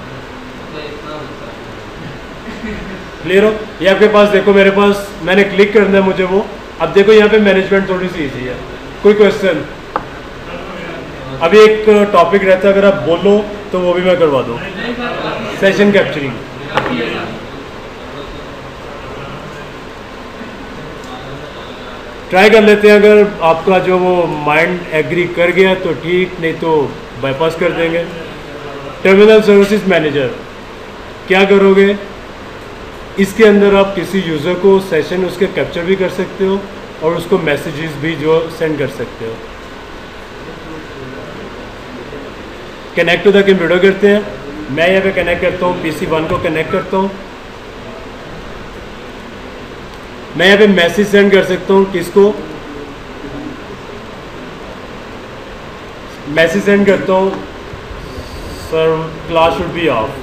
क्लियर हो? ये आपके पास देखो मेरे पास, मैंने क्लिक करना है मुझे वो। अब देखो यहाँ पे मैनेजमेंट थोड़ी सी ईजी है। कोई क्वेश्चन? अभी एक टॉपिक रहता है, अगर आप बोलो तो वो भी मैं करवा दूँ। सेशन कैप्चरिंग ट्राई कर लेते हैं, अगर आपका जो वो माइंड एग्री कर गया तो ठीक, नहीं तो बाईपास कर देंगे। टर्मिनल सर्विसेज मैनेजर क्या करोगे, इसके अंदर आप किसी यूज़र को सेशन उसके कैप्चर भी कर सकते हो और उसको मैसेजेस भी जो सेंड कर सकते हो। कनेक्ट टू द कंप्यूटर करते हैं, मैं यहाँ पे कनेक्ट करता हूँ, PC1 को कनेक्ट करता हूँ। मैं यहाँ पे मैसेज सेंड कर सकता हूँ, किसको, मैसेज सेंड करता हूँ, sir class should be off.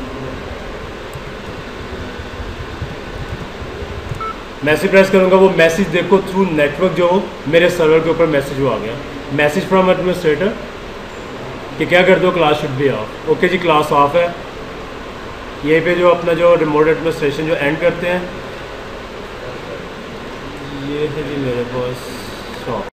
Message press करूँगा, वो मैसेज देखो थ्रू नेटवर्क जो मेरे सर्वर के ऊपर मैसेज वो आ गया, मैसेज फ्रॉम एडमिनिस्ट्रेटर कि क्या कर दो, class should be off. Okay जी, क्लास ऑफ है। यहीं पे जो अपना जो रिमोट एडमिनिस्ट्रेशन जो एंड करते हैं, ये है जी मेरे पास।